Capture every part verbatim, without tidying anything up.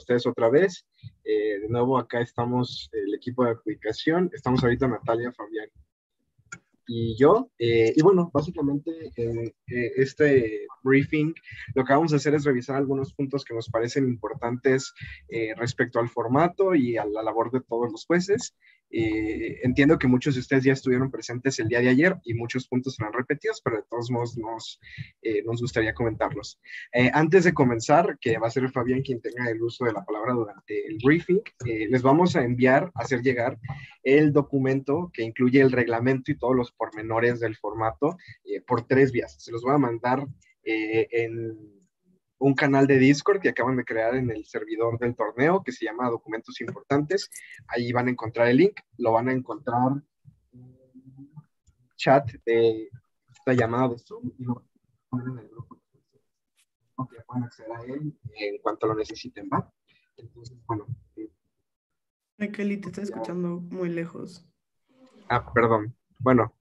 ustedes otra vez. Eh, de nuevo, acá estamos el equipo de adjudicación. Estamos ahorita Natalia, Fabián y yo. Eh, y bueno, básicamente eh, eh, este briefing lo que vamos a hacer es revisar algunos puntos que nos parecen importantes eh, respecto al formato y a la labor de todos los jueces. Eh, entiendo que muchos de ustedes ya estuvieron presentes el día de ayer y muchos puntos serán repetidos, pero de todos modos nos, eh, nos gustaría comentarlos. Eh, antes de comenzar, que va a ser Fabián quien tenga el uso de la palabra durante el briefing, eh, les vamos a enviar, a hacer llegar el documento que incluye el reglamento y todos los pormenores del formato eh, por tres vías. Se los voy a mandar eh, en un canal de Discord que acaban de crear en el servidor del torneo que se llama Documentos Importantes. Ahí van a encontrar el link, lo van a encontrar en el chat de esta llamada de Zoom y lo van a poner en el grupo. Aunque pueden acceder a él en cuanto lo necesiten, ¿va? Entonces, bueno. Eh, Ay, Kelly, te está escuchando muy lejos. Ah, perdón. Bueno.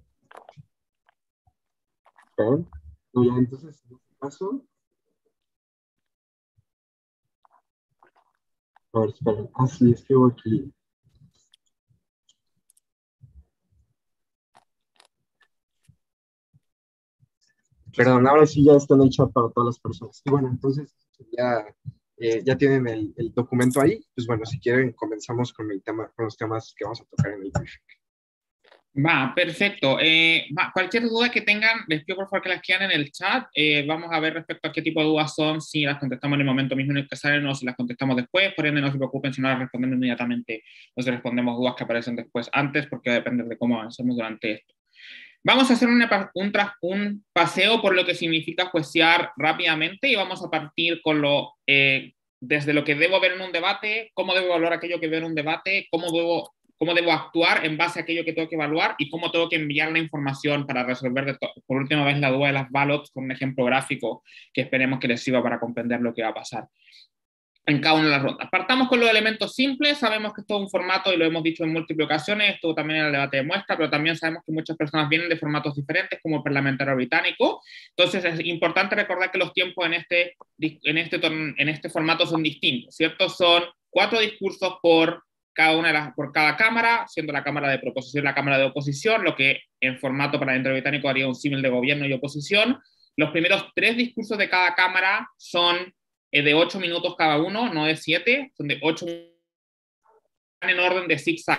¿Eh? No, ya, entonces, en este caso. A ver, esperen. Ah, sí, escribo aquí. Perdón, ahora sí ya está en el chat para todas las personas. Y bueno, entonces ya, eh, ya tienen el, el documento ahí. Pues bueno, si quieren, comenzamos con el tema, con los temas que vamos a tocar en el briefing. Va, perfecto. Eh, va, cualquier duda que tengan, les pido por favor que las quieran en el chat. Eh, vamos a ver respecto a qué tipo de dudas son, si las contestamos en el momento mismo en el que salen o si las contestamos después. Por ende, no se preocupen si no las respondemos inmediatamente o si respondemos dudas que aparecen después antes, porque va a depender de cómo avancemos durante esto. Vamos a hacer una, un, un paseo por lo que significa juecear rápidamente y vamos a partir con lo, eh, desde lo que debo ver en un debate, cómo debo evaluar aquello que veo en un debate, cómo debo... cómo debo actuar en base a aquello que tengo que evaluar y cómo tengo que enviar la información para resolver de por última vez la duda de las ballots con un ejemplo gráfico que esperemos que les sirva para comprender lo que va a pasar en cada una de las rondas. Partamos con los elementos simples. Sabemos que esto es un formato y lo hemos dicho en múltiples ocasiones, esto también en el debate de muestra, pero también sabemos que muchas personas vienen de formatos diferentes como el parlamentario británico. Entonces es importante recordar que los tiempos en este, en este, en este formato son distintos, ¿cierto? Son cuatro discursos por cada una de las, por cada cámara, siendo la cámara de proposición y la cámara de oposición, lo que en formato parlamentario británico haría un símil de gobierno y oposición. Los primeros tres discursos de cada cámara son eh, de ocho minutos cada uno, no de siete, son de ocho minutos en orden de zigzag.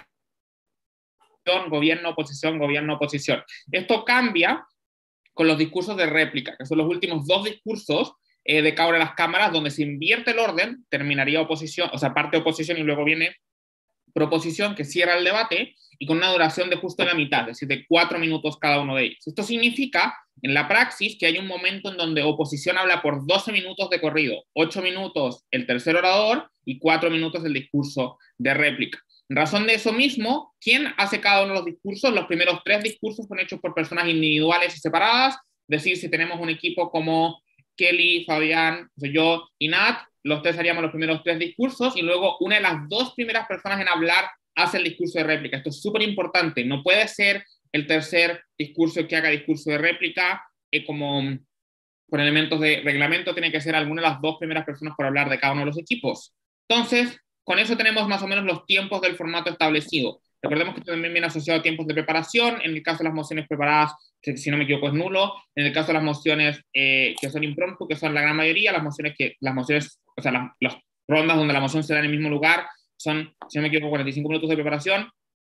Gobierno, oposición, gobierno, oposición. Esto cambia con los discursos de réplica, que son los últimos dos discursos eh, de cada una de las cámaras, donde se invierte el orden, terminaría oposición, o sea, parte oposición y luego viene proposición que cierra el debate y con una duración de justo la mitad, es decir, de cuatro minutos cada uno de ellos. Esto significa, en la praxis, que hay un momento en donde oposición habla por doce minutos de corrido, ocho minutos el tercer orador y cuatro minutos el discurso de réplica. En razón de eso mismo, ¿quién hace cada uno de los discursos? Los primeros tres discursos son hechos por personas individuales y separadas, es decir, si tenemos un equipo como Kelly, Fabián, yo y Nat, los tres haríamos los primeros tres discursos y luego una de las dos primeras personas en hablar hace el discurso de réplica. Esto es súper importante. No puede ser el tercer discurso que haga discurso de réplica eh, como por elementos de reglamento. Tiene que ser alguna de las dos primeras personas por hablar de cada uno de los equipos. Entonces, con eso tenemos más o menos los tiempos del formato establecido. Recordemos que también viene asociado a tiempos de preparación. En el caso de las mociones preparadas, que si no me equivoco es nulo. En el caso de las mociones eh, que son impromptu, que son la gran mayoría, las mociones que las mociones, o sea, las, las rondas donde la moción se da en el mismo lugar son, si no me equivoco, cuarenta y cinco minutos de preparación.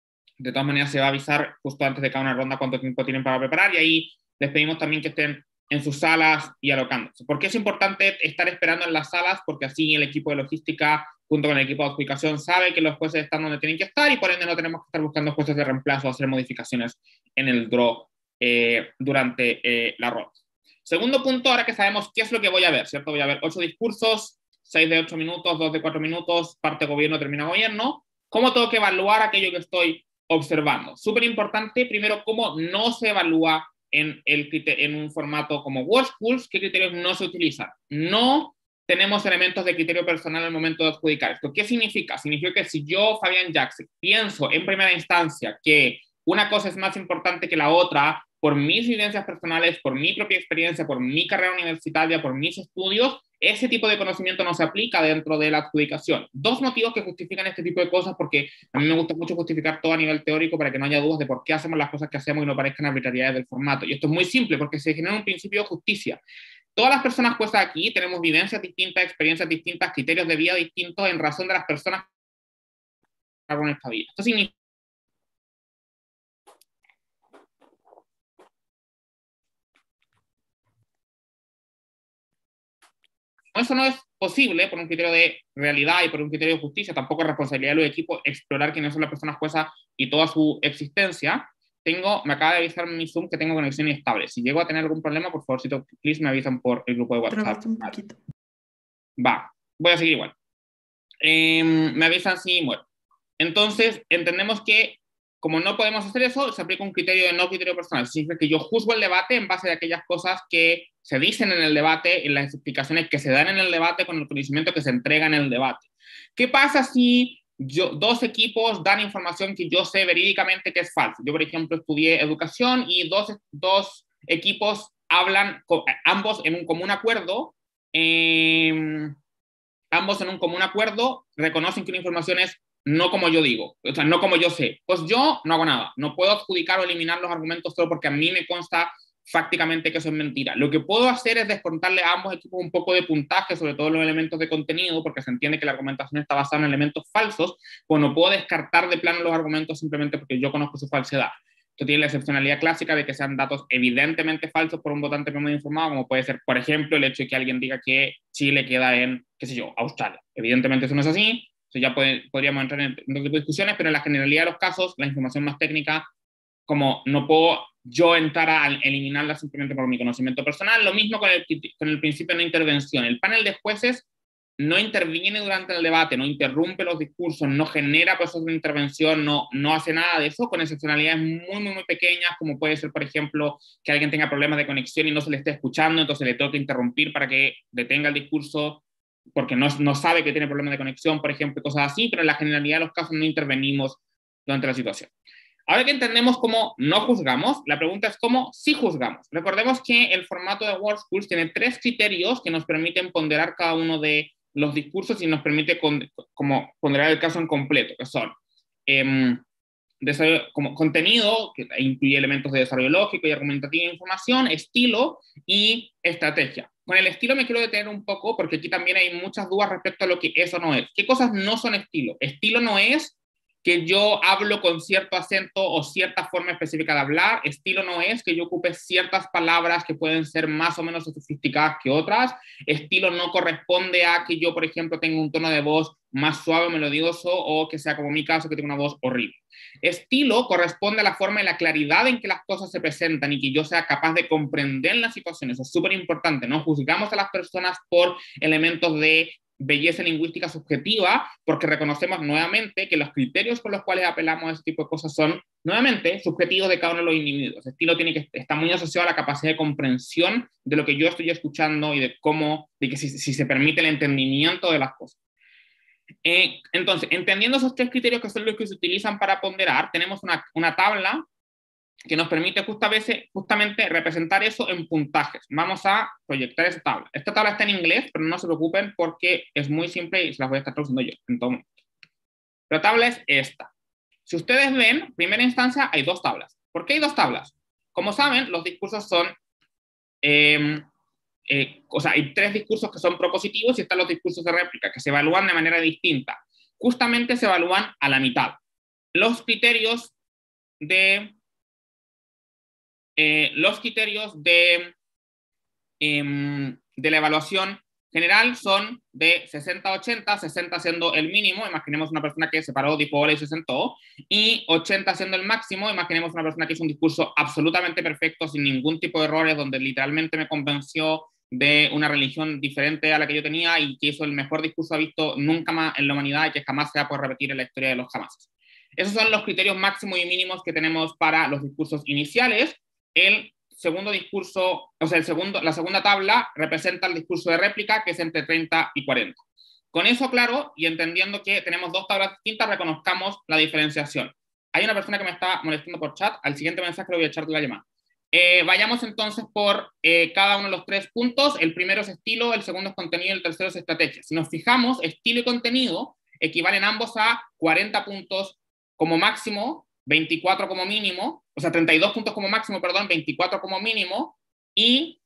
De todas maneras, se va a avisar justo antes de cada una ronda cuánto tiempo tienen para preparar y ahí les pedimos también que estén en sus salas y alocándose. ¿Por qué es importante estar esperando en las salas? Porque así el equipo de logística junto con el equipo de adjudicación sabe que los jueces están donde tienen que estar y por ende no tenemos que estar buscando jueces de reemplazo o hacer modificaciones en el draw eh, durante eh, la ronda. Segundo punto, ahora que sabemos qué es lo que voy a ver, ¿cierto? Voy a ver ocho discursos, seis de ocho minutos, dos de cuatro minutos, parte gobierno, termina gobierno. ¿Cómo tengo que evaluar aquello que estoy observando? Súper importante, primero, cómo no se evalúa en, el, en un formato como WordSchools, qué criterios no se utilizan. No tenemos elementos de criterio personal al momento de adjudicar. ¿Esto qué significa? Significa que si yo, Fabián Jackson, pienso en primera instancia que una cosa es más importante que la otra por mis vivencias personales, por mi propia experiencia, por mi carrera universitaria, por mis estudios, ese tipo de conocimiento no se aplica dentro de la adjudicación. Dos motivos que justifican este tipo de cosas, porque a mí me gusta mucho justificar todo a nivel teórico para que no haya dudas de por qué hacemos las cosas que hacemos y no parezcan arbitrariedades del formato. Y esto es muy simple, porque se genera un principio de justicia. Todas las personas puestas aquí tenemos vivencias distintas, experiencias distintas, criterios de vida distintos en razón de las personas que en esta vida. Esto significa eso no es posible por un criterio de realidad y por un criterio de justicia, tampoco es responsabilidad de los equipos explorar quiénes son las personas juezas y toda su existencia. Tengo, me acaba de avisar mi Zoom que tengo conexión inestable. Si llego a tener algún problema, por favor, si please, me avisan por el grupo de WhatsApp. Trabaste un poquito. Va, voy a seguir igual. Eh, me avisan si muero. Entonces, entendemos que como no podemos hacer eso, se aplica un criterio de no criterio personal. Significa que yo juzgo el debate en base a aquellas cosas que se dicen en el debate, en las explicaciones que se dan en el debate, con el conocimiento que se entrega en el debate. ¿Qué pasa si yo, dos equipos dan información que yo sé verídicamente que es falsa? Yo, por ejemplo, estudié educación y dos, dos equipos hablan, ambos en un común acuerdo, eh, ambos en un común acuerdo reconocen que una información es no como yo digo, o sea, no como yo sé. Pues yo no hago nada, no puedo adjudicar o eliminar los argumentos solo porque a mí me consta fácticamente que eso es mentira. Lo que puedo hacer es descontarle a ambos equipos un poco de puntaje, sobre todo los elementos de contenido, porque se entiende que la argumentación está basada en elementos falsos, pues no puedo descartar de plano los argumentos simplemente porque yo conozco su falsedad. Esto tiene la excepcionalidad clásica de que sean datos evidentemente falsos por un votante menos informado, como puede ser, por ejemplo, el hecho de que alguien diga que Chile queda en, qué sé yo, Australia. Evidentemente eso no es así. Entonces ya puede, podríamos entrar en otro tipo de discusiones, pero en la generalidad de los casos, la información más técnica, como no puedo yo entrar a eliminarla simplemente por mi conocimiento personal. Lo mismo con el, con el principio de no intervención. El panel de jueces no interviene durante el debate, no interrumpe los discursos, no genera procesos de intervención, no, no hace nada de eso, con excepcionalidades muy, muy, muy pequeñas, como puede ser, por ejemplo, que alguien tenga problemas de conexión y no se le esté escuchando, entonces le tengo que interrumpir para que detenga el discurso, porque no, no sabe que tiene problemas de conexión, por ejemplo, cosas así, pero en la generalidad de los casos no intervenimos durante la situación. Ahora que entendemos cómo no juzgamos, la pregunta es cómo sí juzgamos. Recordemos que el formato de World Schools tiene tres criterios que nos permiten ponderar cada uno de los discursos y nos permite con, como ponderar el caso en completo, que son eh, desarrollo, como contenido, que incluye elementos de desarrollo lógico y argumentativo de información, estilo y estrategia. Con el estilo me quiero detener un poco porque aquí también hay muchas dudas respecto a lo que eso no es. ¿Qué cosas no son estilo? Estilo no es que yo hablo con cierto acento o cierta forma específica de hablar. Estilo no es que yo ocupe ciertas palabras que pueden ser más o menos sofisticadas que otras. Estilo no corresponde a que yo, por ejemplo, tenga un tono de voz más suave o melodioso o que sea como mi caso, que tengo una voz horrible. Estilo corresponde a la forma y la claridad en que las cosas se presentan y que yo sea capaz de comprender las situaciones. Eso es súper importante, ¿no? Juzgamos a las personas por elementos de belleza lingüística subjetiva, porque reconocemos nuevamente que los criterios con los cuales apelamos a ese tipo de cosas son, nuevamente, subjetivos de cada uno de los individuos. El estilo tiene que estar muy asociado a la capacidad de comprensión de lo que yo estoy escuchando y de cómo, de que si, si se permite el entendimiento de las cosas. Eh, entonces, entendiendo esos tres criterios que son los que se utilizan para ponderar, tenemos una, una tabla que nos permite justamente, justamente representar eso en puntajes. Vamos a proyectar esa tabla. Esta tabla está en inglés, pero no se preocupen porque es muy simple y se las voy a estar traduciendo yo en todo momento. La tabla es esta. Si ustedes ven, en primera instancia hay dos tablas. ¿Por qué hay dos tablas? Como saben, los discursos son... Eh, eh, o sea, hay tres discursos que son propositivos y están los discursos de réplica, que se evalúan de manera distinta. Justamente se evalúan a la mitad. Los criterios de... Eh, los criterios de, eh, de la evaluación general son de sesenta a ochenta, sesenta siendo el mínimo, imaginemos una persona que se paró, dijo hola y se sentó, y ochenta siendo el máximo, imaginemos una persona que hizo un discurso absolutamente perfecto, sin ningún tipo de errores, donde literalmente me convenció de una religión diferente a la que yo tenía y que hizo el mejor discurso visto nunca más en la humanidad y que jamás se va a poder repetir en la historia de los jamases. Esos son los criterios máximos y mínimos que tenemos para los discursos iniciales. El segundo discurso, o sea, el segundo, la segunda tabla representa el discurso de réplica, que es entre treinta y cuarenta. Con eso claro, y entendiendo que tenemos dos tablas distintas, reconozcamos la diferenciación. Hay una persona que me está molestando por chat, al siguiente mensaje le voy a echar de la llamada. Eh, vayamos entonces por eh, cada uno de los tres puntos. El primero es estilo, el segundo es contenido y el tercero es estrategia. Si nos fijamos, estilo y contenido equivalen ambos a cuarenta puntos como máximo, veinticuatro como mínimo, o sea, treinta y dos puntos como máximo, perdón, veinticuatro como mínimo, y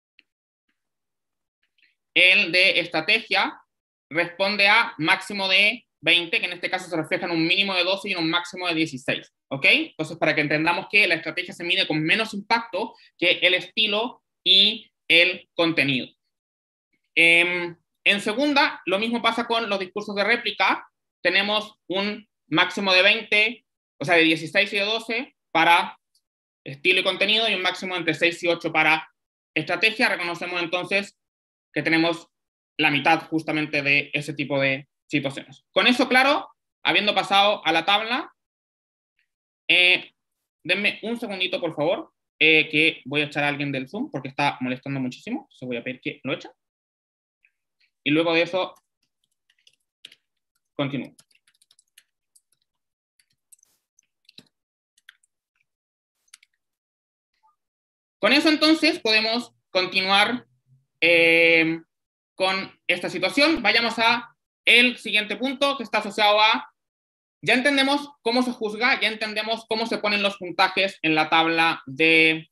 el de estrategia responde a máximo de veinte, que en este caso se refleja en un mínimo de doce y en un máximo de dieciséis. ¿Ok? Entonces, para que entendamos que la estrategia se mide con menos impacto que el estilo y el contenido. Eh, en segunda, lo mismo pasa con los discursos de réplica. Tenemos un máximo de veinte, o sea, de dieciséis y de doce para estilo y contenido, y un máximo entre seis y ocho para estrategia. Reconocemos entonces que tenemos la mitad justamente de ese tipo de situaciones. Con eso claro, habiendo pasado a la tabla, eh, denme un segundito, por favor, eh, que voy a echar a alguien del Zoom porque está molestando muchísimo. Entonces voy a pedir que lo eche. Y luego de eso, continúo. Con eso entonces podemos continuar eh, con esta situación. Vayamos a el siguiente punto que está asociado a... Ya entendemos cómo se juzga, ya entendemos cómo se ponen los puntajes en la tabla de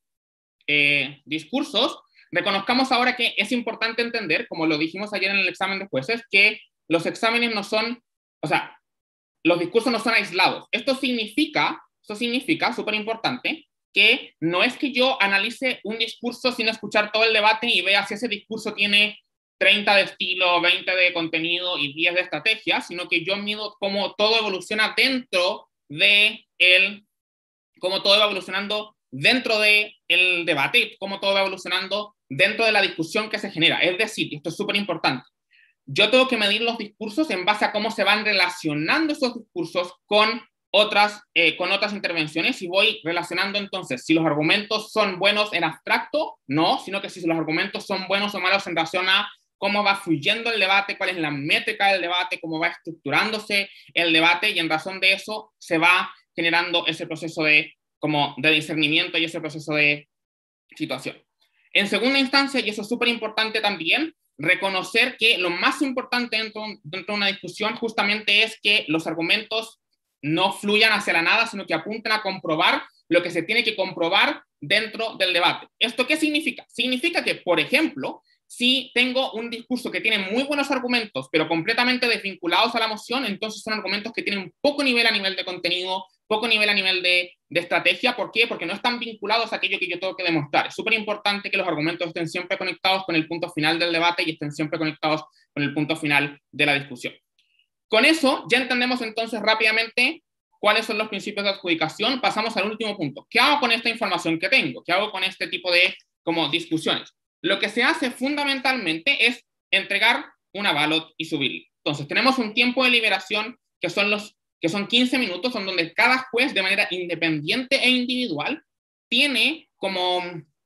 eh, discursos. Reconozcamos ahora que es importante entender, como lo dijimos ayer en el examen de jueces, que los exámenes no son, o sea, los discursos no son aislados. Esto significa, esto significa, súper importante, que no es que yo analice un discurso sin escuchar todo el debate y vea si ese discurso tiene treinta de estilo, veinte de contenido y diez de estrategia, sino que yo mido cómo todo evoluciona dentro de el, cómo todo va evolucionando dentro del debate, cómo todo va evolucionando dentro de la discusión que se genera. Es decir, esto es súper importante, yo tengo que medir los discursos en base a cómo se van relacionando esos discursos con otras, eh, con otras intervenciones, y voy relacionando entonces si los argumentos son buenos en abstracto, no, sino que si los argumentos son buenos o malos en relación a cómo va fluyendo el debate, cuál es la métrica del debate, cómo va estructurándose el debate, y en razón de eso se va generando ese proceso de, como de discernimiento y ese proceso de situación. En segunda instancia, y eso es súper importante también, reconocer que lo más importante dentro, dentro de una discusión justamente es que los argumentos no fluyan hacia la nada, sino que apunten a comprobar lo que se tiene que comprobar dentro del debate. ¿Esto qué significa? Significa que, por ejemplo, si tengo un discurso que tiene muy buenos argumentos, pero completamente desvinculados a la moción, entonces son argumentos que tienen poco nivel a nivel de contenido, poco nivel a nivel de, de estrategia. ¿Por qué? Porque no están vinculados a aquello que yo tengo que demostrar. Es súper importante que los argumentos estén siempre conectados con el punto final del debate y estén siempre conectados con el punto final de la discusión. Con eso ya entendemos entonces rápidamente cuáles son los principios de adjudicación. Pasamos al último punto. ¿Qué hago con esta información que tengo? ¿Qué hago con este tipo de como discusiones? Lo que se hace fundamentalmente es entregar una ballot y subirla. Entonces tenemos un tiempo de liberación que son, los, que son quince minutos, en donde cada juez de manera independiente e individual tiene, como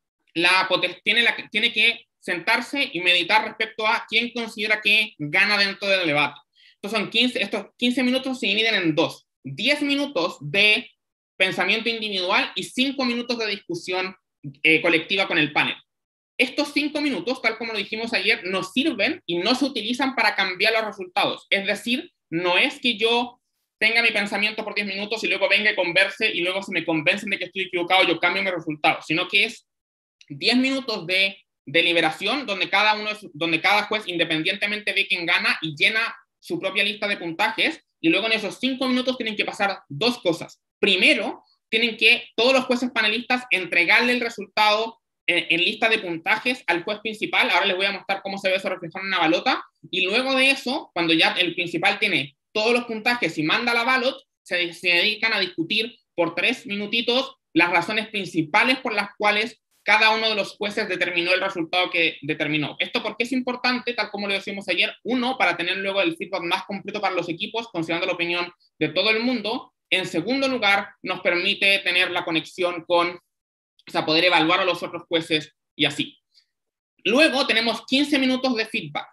la, tiene, la, tiene que sentarse y meditar respecto a quién considera que gana dentro del debate. Entonces son quince, estos quince minutos se dividen en dos. diez minutos de pensamiento individual y cinco minutos de discusión eh, colectiva con el panel. Estos cinco minutos, tal como lo dijimos ayer, nos sirven y no se utilizan para cambiar los resultados. Es decir, no es que yo tenga mi pensamiento por diez minutos y luego venga y converse y luego se me convencen de que estoy equivocado, yo cambio mi resultado, sino que es diez minutos de deliberación donde cada, uno es, donde cada juez independientemente ve quién gana y llena su propia lista de puntajes, y luego en esos cinco minutos tienen que pasar dos cosas. Primero, tienen que todos los jueces panelistas entregarle el resultado en, en lista de puntajes al juez principal. Ahora les voy a mostrar cómo se ve eso reflejado en una balota, y luego de eso, cuando ya el principal tiene todos los puntajes y manda la ballot, se, se dedican a discutir por tres minutitos las razones principales por las cuales cada uno de los jueces determinó el resultado que determinó. ¿Esto por qué es importante? Tal como lo decimos ayer, uno, para tener luego el feedback más completo para los equipos, considerando la opinión de todo el mundo. En segundo lugar, nos permite tener la conexión con, o sea, poder evaluar a los otros jueces y así. Luego tenemos quince minutos de feedback.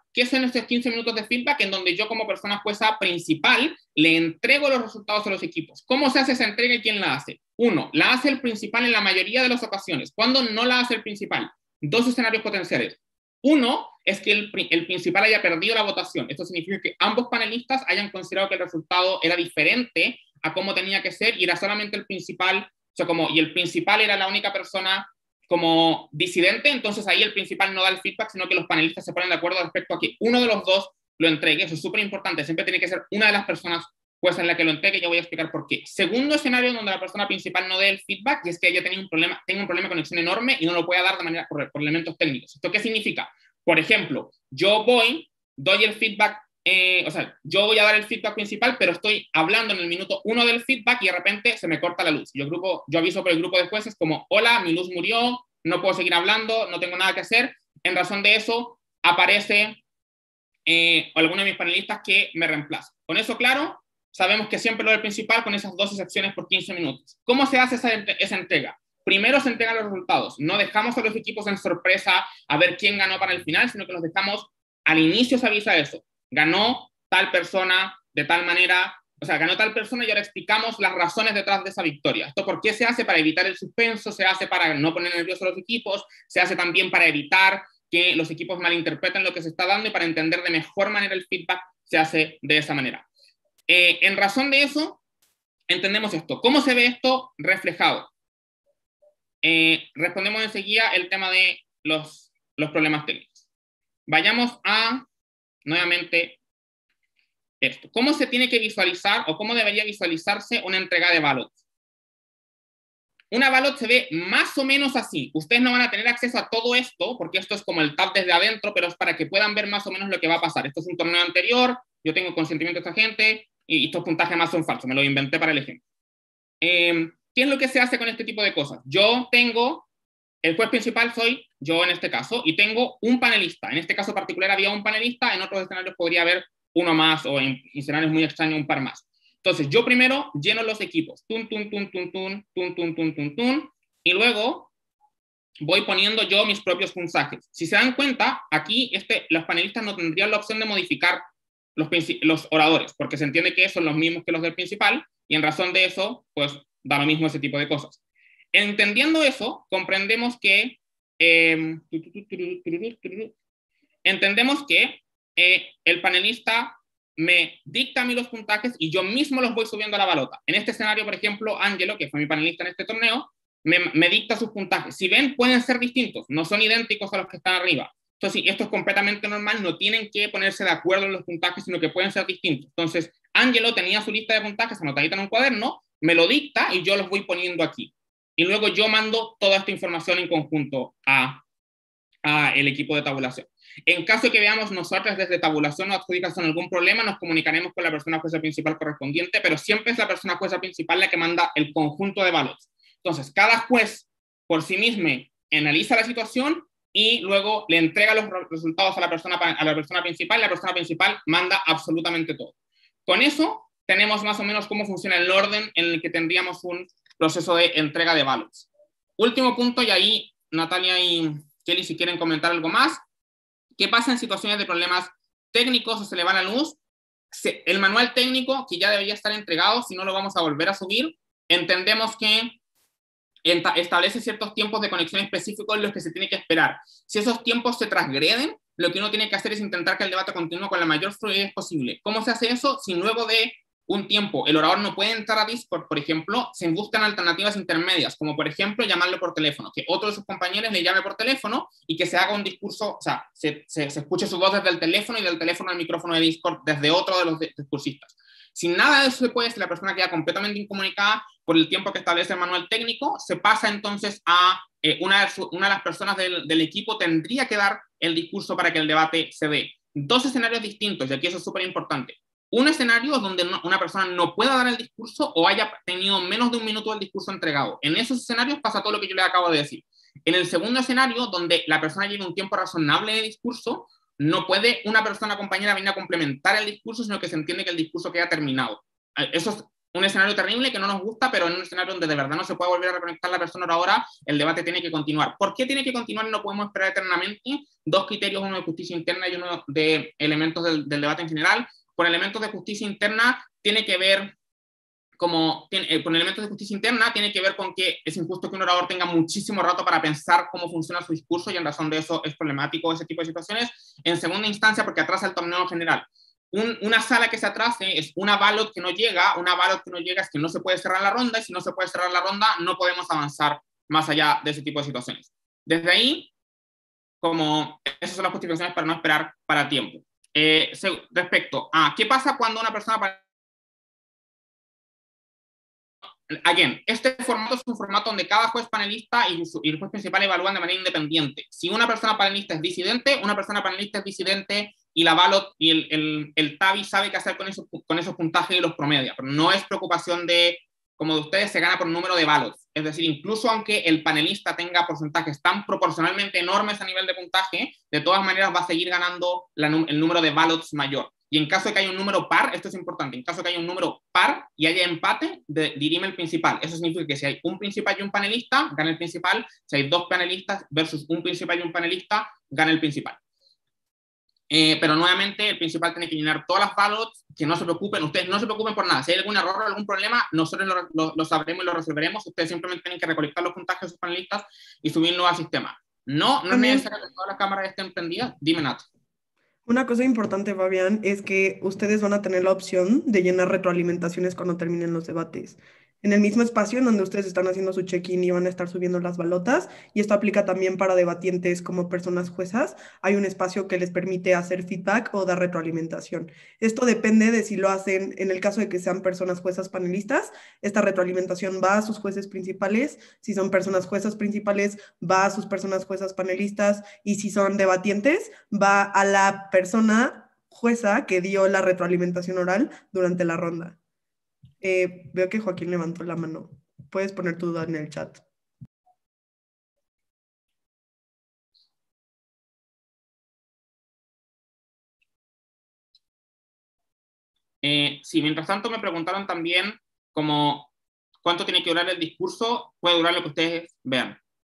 ¿Qué son estos quince minutos de feedback en donde yo como persona jueza principal le entrego los resultados a los equipos? ¿Cómo se hace esa entrega y quién la hace? Uno, la hace el principal en la mayoría de las ocasiones. ¿Cuándo no la hace el principal? Dos escenarios potenciales. Uno es que el, el principal haya perdido la votación. Esto significa que ambos panelistas hayan considerado que el resultado era diferente a cómo tenía que ser y era solamente el principal, o sea, como, y el principal era la única persona como disidente, entonces ahí el principal no da el feedback, sino que los panelistas se ponen de acuerdo respecto a que uno de los dos lo entregue. Eso es súper importante, siempre tiene que ser una de las personas pues en la que lo entregue. Yo voy a explicar por qué. Segundo escenario donde la persona principal no dé el feedback, y es que ella tenga un problema, tenga un problema de conexión enorme y no lo pueda dar de manera por, por elementos técnicos. ¿Esto qué significa? Por ejemplo, yo voy, doy el feedback, eh, o sea, yo voy a dar el feedback principal, pero estoy hablando en el minuto uno del feedback y de repente se me corta la luz. Yo, grupo, yo aviso por el grupo de jueces como, hola, mi luz murió, no puedo seguir hablando, no tengo nada que hacer. En razón de eso, aparece eh, alguno de mis panelistas que me reemplaza. Con eso, claro, sabemos que siempre lo del principal con esas dos excepciones por quince minutos. ¿Cómo se hace esa, esa entrega? Primero se entregan los resultados. No dejamos a los equipos en sorpresa a ver quién ganó para el final, sino que los dejamos al inicio. Se avisa eso. Ganó tal persona de tal manera, o sea, ganó tal persona y ahora explicamos las razones detrás de esa victoria. ¿Esto por qué se hace? Para evitar el suspenso, se hace para no poner nerviosos a los equipos, se hace también para evitar que los equipos malinterpreten lo que se está dando y para entender de mejor manera el feedback se hace de esa manera. Eh, en razón de eso, entendemos esto. ¿Cómo se ve esto reflejado? Eh, respondemos enseguida el tema de los, los problemas técnicos. Vayamos a, nuevamente, esto. ¿Cómo se tiene que visualizar o cómo debería visualizarse una entrega de ballot? Una ballot se ve más o menos así. Ustedes no van a tener acceso a todo esto, porque esto es como el tab desde adentro, pero es para que puedan ver más o menos lo que va a pasar. Esto es un torneo anterior, yo tengo consentimiento de esta gente, y estos puntajes más son falsos, me lo inventé para el ejemplo. Eh, ¿Qué es lo que se hace con este tipo de cosas? Yo tengo, el juez principal soy yo en este caso, y tengo un panelista. En este caso particular había un panelista, en otros escenarios podría haber uno más, o en escenarios muy extraños un par más. Entonces, yo primero lleno los equipos, tun, tun, tun, tun, tun, tun, tun, tun, tun, tun, y luego voy poniendo yo mis propios puntajes. Si se dan cuenta, aquí este, los panelistas no tendrían la opción de modificar los, los oradores, porque se entiende que son los mismos que los del principal, y en razón de eso, pues da lo mismo ese tipo de cosas. Entendiendo eso, comprendemos que eh, entendemos que eh, el panelista me dicta a mí los puntajes y yo mismo los voy subiendo a la balota. En este escenario, por ejemplo, Ángelo, que fue mi panelista en este torneo, me, me dicta sus puntajes. Si ven, pueden ser distintos, no son idénticos a los que están arriba. Entonces, esto es completamente normal, no tienen que ponerse de acuerdo en los puntajes, sino que pueden ser distintos. Entonces, Ángelo tenía su lista de puntajes anotadita en un cuaderno, me lo dicta y yo los voy poniendo aquí. Y luego yo mando toda esta información en conjunto a, a el equipo de tabulación. En caso de que veamos nosotros desde tabulación o adjudicación algún problema, nos comunicaremos con la persona jueza principal correspondiente, pero siempre es la persona jueza principal la que manda el conjunto de ballots. Entonces, cada juez por sí mismo analiza la situación y luego le entrega los resultados a la persona, a la persona principal, y la persona principal manda absolutamente todo. Con eso, tenemos más o menos cómo funciona el orden en el que tendríamos un proceso de entrega de ballots. Último punto, y ahí Natalia y Kelly, si quieren comentar algo más. ¿Qué pasa en situaciones de problemas técnicos o se le va la luz? El manual técnico, que ya debería estar entregado, si no lo vamos a volver a subir, entendemos que establece ciertos tiempos de conexión específicos en los que se tiene que esperar. Si esos tiempos se transgreden, lo que uno tiene que hacer es intentar que el debate continúe con la mayor fluidez posible. ¿Cómo se hace eso? Si luego de un tiempo el orador no puede entrar a Discord, por ejemplo, se buscan alternativas intermedias, como por ejemplo llamarlo por teléfono, que otro de sus compañeros le llame por teléfono y que se haga un discurso, o sea, se, se, se escuche su voz desde el teléfono y del teléfono al micrófono de Discord desde otro de los discursistas. Si nada de eso se puede, si la persona queda completamente incomunicada por el tiempo que establece el manual técnico, se pasa entonces a eh, una, de su, una de las personas del, del equipo tendría que dar el discurso para que el debate se dé. Dos escenarios distintos, y aquí eso es súper importante. Un escenario donde no, una persona no pueda dar el discurso o haya tenido menos de un minuto del discurso entregado. En esos escenarios pasa todo lo que yo les acabo de decir. En el segundo escenario, donde la persona lleva un tiempo razonable de discurso, no puede una persona compañera venir a complementar el discurso, sino que se entiende que el discurso queda terminado. Eso es un escenario terrible que no nos gusta, pero en un escenario donde de verdad no se puede volver a reconectar la persona oradora, el debate tiene que continuar. ¿Por qué tiene que continuar y no podemos esperar eternamente? Dos criterios, uno de justicia interna y uno de elementos del, del debate en general. Por elementos de justicia interna tiene que ver como, tiene, eh, con elementos de justicia interna tiene que ver con que es injusto que un orador tenga muchísimo rato para pensar cómo funciona su discurso y en razón de eso es problemático ese tipo de situaciones. En segunda instancia, porque atrasa el torneo en general. Un, una sala que se atrase es una ballot que no llega, una ballot que no llega es que no se puede cerrar la ronda y si no se puede cerrar la ronda no podemos avanzar más allá de ese tipo de situaciones. Desde ahí, como esas son las justificaciones para no esperar para tiempo. Eh, respecto a qué pasa cuando una persona... Again, este formato es un formato donde cada juez panelista y, su, y el juez principal evalúan de manera independiente. Si una persona panelista es disidente, una persona panelista es disidente y la ballot y el, el, el T A B I sabe qué hacer con esos, con esos puntajes y los promedia. Pero no es preocupación de, como de ustedes, se gana por número de ballots. Es decir, incluso aunque el panelista tenga porcentajes tan proporcionalmente enormes a nivel de puntaje, de todas maneras va a seguir ganando la, el número de ballots mayor. Y en caso de que haya un número par, esto es importante, en caso de que haya un número par y haya empate, de, dirime el principal. Eso significa que si hay un principal y un panelista, gana el principal. Si hay dos panelistas versus un principal y un panelista, gana el principal. Eh, pero nuevamente el principal tiene que llenar todas las ballots, que no se preocupen, ustedes no se preocupen por nada. Si hay algún error o algún problema, nosotros lo, lo, lo sabremos y lo resolveremos. Ustedes simplemente tienen que recolectar los puntajes de sus panelistas y subirlos al sistema. No, no es necesario que todas las cámaras estén prendidas. Dime, Nat. Una cosa importante, Fabián, es que ustedes van a tener la opción de llenar retroalimentaciones cuando terminen los debates. En el mismo espacio en donde ustedes están haciendo su check-in y van a estar subiendo las balotas, y esto aplica también para debatientes como personas juezas, hay un espacio que les permite hacer feedback o dar retroalimentación. Esto depende de si lo hacen, en el caso de que sean personas juezas panelistas, esta retroalimentación va a sus jueces principales, si son personas juezas principales, va a sus personas juezas panelistas, y si son debatientes, va a la persona jueza que dio la retroalimentación oral durante la ronda. Eh, veo que Joaquín levantó la mano. Puedes poner tu duda en el chat. Eh, sí, mientras tanto me preguntaron también como cuánto tiene que durar el discurso. Puede durar lo que ustedes vean.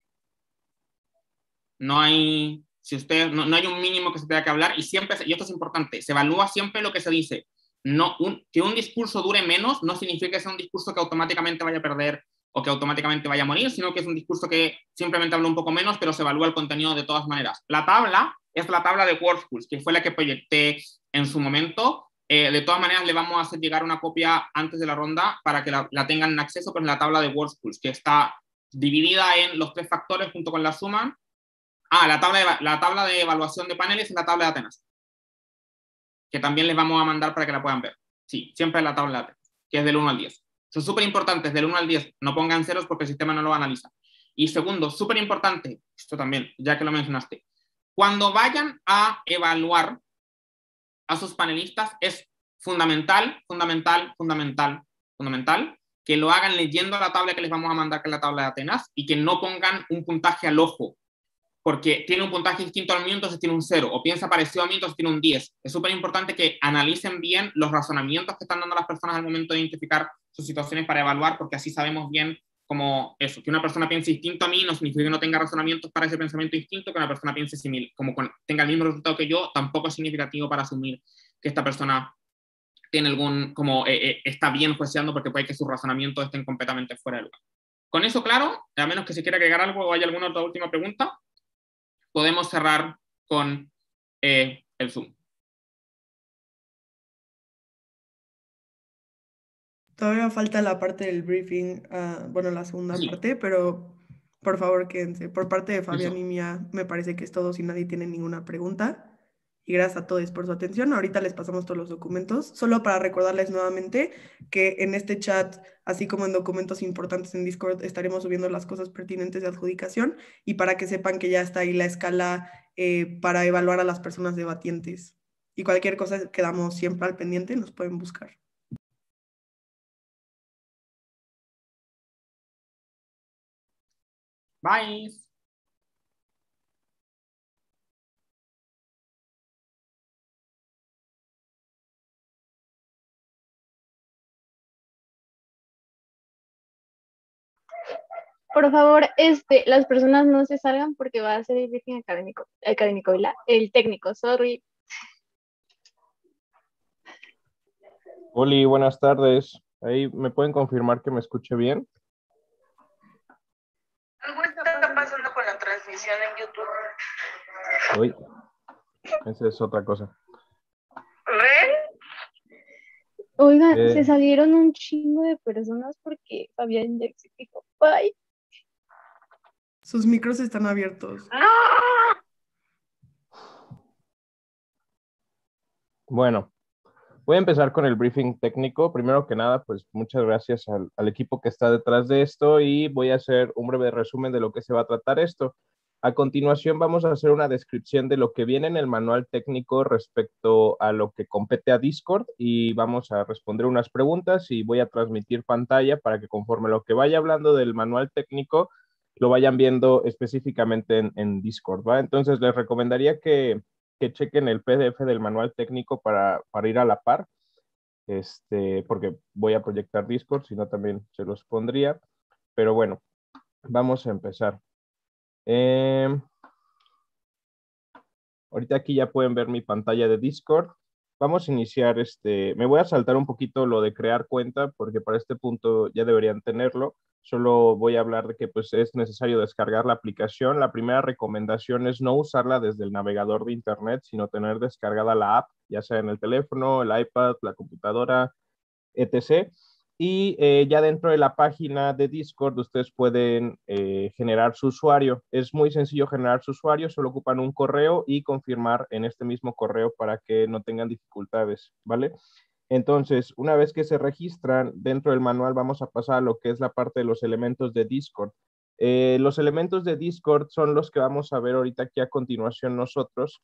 No hay, si ustedes, no, no hay un mínimo que se tenga que hablar y siempre, y esto es importante, se evalúa siempre lo que se dice. No, un, que un discurso dure menos no significa que sea un discurso que automáticamente vaya a perder o que automáticamente vaya a morir, sino que es un discurso que simplemente habla un poco menos, pero se evalúa el contenido de todas maneras. La tabla es la tabla de WordSchools, que fue la que proyecté en su momento. Eh, de todas maneras, le vamos a hacer llegar una copia antes de la ronda para que la, la tengan en acceso, con la tabla de WordSchools, que está dividida en los tres factores junto con la suma. Ah, la tabla, de, la tabla de evaluación de paneles es la tabla de Atenas, que también les vamos a mandar para que la puedan ver. Sí, siempre es la tabla de Atenas, que es del uno al diez. Son súper importantes, del uno al diez. No pongan ceros porque el sistema no lo analiza. Y segundo, súper importante, esto también, ya que lo mencionaste, cuando vayan a evaluar a sus panelistas, es fundamental, fundamental, fundamental, fundamental, que lo hagan leyendo la tabla que les vamos a mandar, que es la tabla de Atenas, y que no pongan un puntaje al ojo, porque tiene un puntaje distinto al mío, entonces tiene un cero, o piensa parecido a mí, entonces tiene un diez. Es súper importante que analicen bien los razonamientos que están dando las personas al momento de identificar sus situaciones para evaluar, porque así sabemos bien como eso, que una persona piense distinto a mí no significa que no tenga razonamientos para ese pensamiento distinto, que una persona piense similar, como con, tenga el mismo resultado que yo, tampoco es significativo para asumir que esta persona tiene algún, como eh, eh, está bien juiciando, porque puede que sus razonamientos estén completamente fuera de lugar. Con eso claro, a menos que se quiera agregar algo o haya alguna otra última pregunta, podemos cerrar con eh, el Zoom. Todavía falta la parte del briefing, uh, bueno, la segunda Sí. parte, pero por favor quédense. Por parte de Fabián Eso. y mía, me parece que es todo si nadie tiene ninguna pregunta. Y gracias a todos por su atención. Ahorita les pasamos todos los documentos, solo para recordarles nuevamente que en este chat, así como en documentos importantes en Discord, estaremos subiendo las cosas pertinentes de adjudicación y para que sepan que ya está ahí la escala eh, para evaluar a las personas debatientes. Y cualquier cosa quedamos siempre al pendiente, nos pueden buscar. Bye. Por favor, este, las personas no se salgan porque va a ser el briefing académico, académico, ¿verdad? El técnico, sorry. Oli, buenas tardes. Ahí me pueden confirmar que me escuche bien. Algo está pasando con la transmisión en YouTube. Uy, esa es otra cosa. ¿Ven? Oigan, Eh. se salieron un chingo de personas porque Fabián ya dijo, bye. Sus micros están abiertos. Bueno, voy a empezar con el briefing técnico. Primero que nada, pues muchas gracias al, al equipo que está detrás de esto y voy a hacer un breve resumen de lo que se va a tratar esto. A continuación vamos a hacer una descripción de lo que viene en el manual técnico respecto a lo que compete a Discord y vamos a responder unas preguntas y voy a transmitir pantalla para que conforme lo que vaya hablando del manual técnico lo vayan viendo específicamente en, en Discord, ¿va? Entonces les recomendaría que, que chequen el P D F del manual técnico para, para ir a la par, este, porque voy a proyectar Discord, si no también se los pondría, pero bueno, vamos a empezar. Eh, ahorita aquí ya pueden ver mi pantalla de Discord. Vamos a iniciar este, me voy a saltar un poquito lo de crear cuenta porque para este punto ya deberían tenerlo. Solo voy a hablar de que pues es necesario descargar la aplicación. La primera recomendación es no usarla desde el navegador de internet, sino tener descargada la app, ya sea en el teléfono, el iPad, la computadora, etcétera. Y eh, ya dentro de la página de Discord ustedes pueden eh, generar su usuario. Es muy sencillo generar su usuario, solo ocupan un correo y confirmar en este mismo correo para que no tengan dificultades, ¿vale? Entonces, una vez que se registran, dentro del manual vamos a pasar a lo que es la parte de los elementos de Discord. Eh, los elementos de Discord son los que vamos a ver ahorita aquí a continuación nosotros,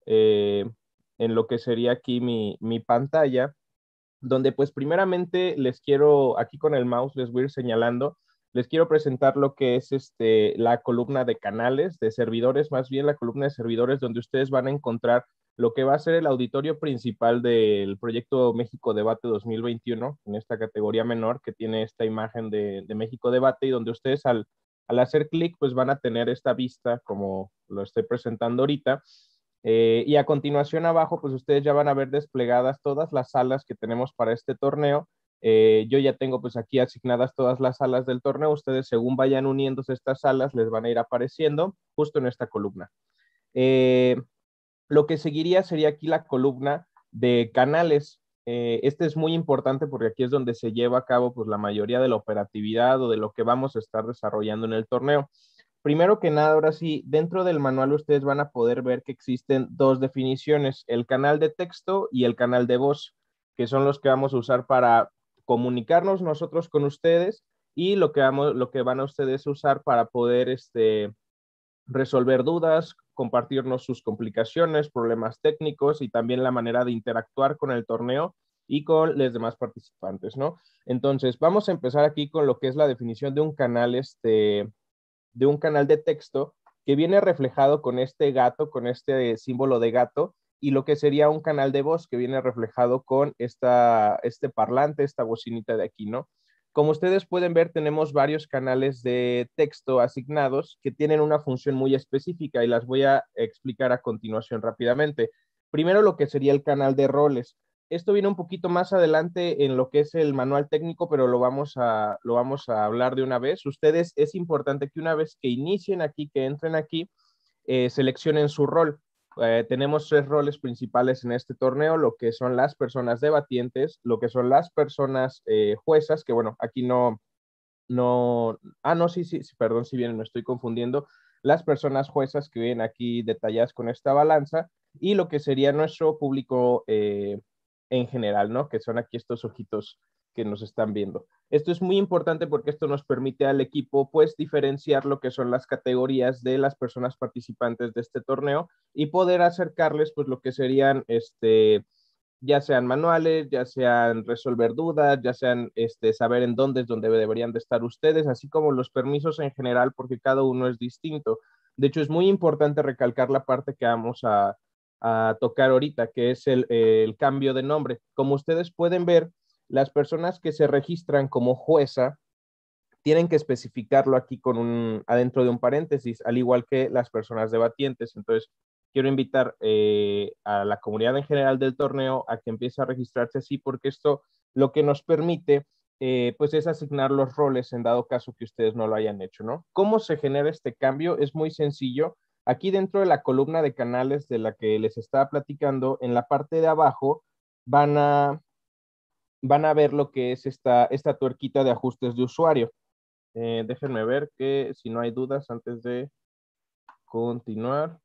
eh, en lo que sería aquí mi, mi pantalla, donde pues primeramente les quiero, aquí con el mouse les voy a ir señalando, les quiero presentar lo que es este, la columna de canales, de servidores, más bien la columna de servidores, donde ustedes van a encontrar lo que va a ser el auditorio principal del proyecto México Debate dos mil veintiuno, en esta categoría menor que tiene esta imagen de, de México Debate y donde ustedes al, al hacer clic pues van a tener esta vista como lo estoy presentando ahorita. Eh, y a continuación abajo, pues ustedes ya van a ver desplegadas todas las salas que tenemos para este torneo. Eh, yo ya tengo pues aquí asignadas todas las salas del torneo. Ustedes según vayan uniéndose estas salas, les van a ir apareciendo justo en esta columna. Eh, lo que seguiría sería aquí la columna de canales. Eh, este es muy importante porque aquí es donde se lleva a cabo pues la mayoría de la operatividad o de lo que vamos a estar desarrollando en el torneo. Primero que nada, ahora sí, dentro del manual ustedes van a poder ver que existen dos definiciones, el canal de texto y el canal de voz, que son los que vamos a usar para comunicarnos nosotros con ustedes y lo que, vamos, lo que van a ustedes usar para poder este, resolver dudas, compartirnos sus complicaciones, problemas técnicos y también la manera de interactuar con el torneo y con los demás participantes, ¿no? Entonces, vamos a empezar aquí con lo que es la definición de un canal este, de un canal de texto que viene reflejado con este gato, con este símbolo de gato, y lo que sería un canal de voz que viene reflejado con esta, este parlante, esta bocinita de aquí, ¿no? Como ustedes pueden ver, tenemos varios canales de texto asignados que tienen una función muy específica y las voy a explicar a continuación rápidamente. Primero, lo que sería el canal de roles. Esto viene un poquito más adelante en lo que es el manual técnico, pero lo vamos a, lo vamos a hablar de una vez. Ustedes, es importante que una vez que inicien aquí, que entren aquí, eh, seleccionen su rol. Eh, tenemos tres roles principales en este torneo, lo que son las personas debatientes, lo que son las personas eh, juezas, que bueno, aquí no, no, ah, no, sí, sí, sí, perdón, si bien me estoy confundiendo, las personas juezas que vienen aquí detalladas con esta balanza y lo que sería nuestro público eh, en general, ¿no? Que son aquí estos ojitos que nos están viendo. Esto es muy importante porque esto nos permite al equipo, pues, diferenciar lo que son las categorías de las personas participantes de este torneo y poder acercarles, pues, lo que serían, este, ya sean manuales, ya sean resolver dudas, ya sean este, saber en dónde es donde deberían de estar ustedes, así como los permisos en general, porque cada uno es distinto. De hecho, es muy importante recalcar la parte que vamos a, a tocar ahorita, que es el, el cambio de nombre. Como ustedes pueden ver, las personas que se registran como jueza tienen que especificarlo aquí con un, adentro de un paréntesis, al igual que las personas debatientes. Entonces, quiero invitar eh, a la comunidad en general del torneo a que empiece a registrarse así, porque esto lo que nos permite eh, pues es asignar los roles en dado caso que ustedes no lo hayan hecho, ¿no? ¿Cómo se genera este cambio? Es muy sencillo. Aquí dentro de la columna de canales de la que les estaba platicando, en la parte de abajo van a, van a ver lo que es esta, esta tuerquita de ajustes de usuario. Eh, déjenme ver que si no hay dudas antes de continuar.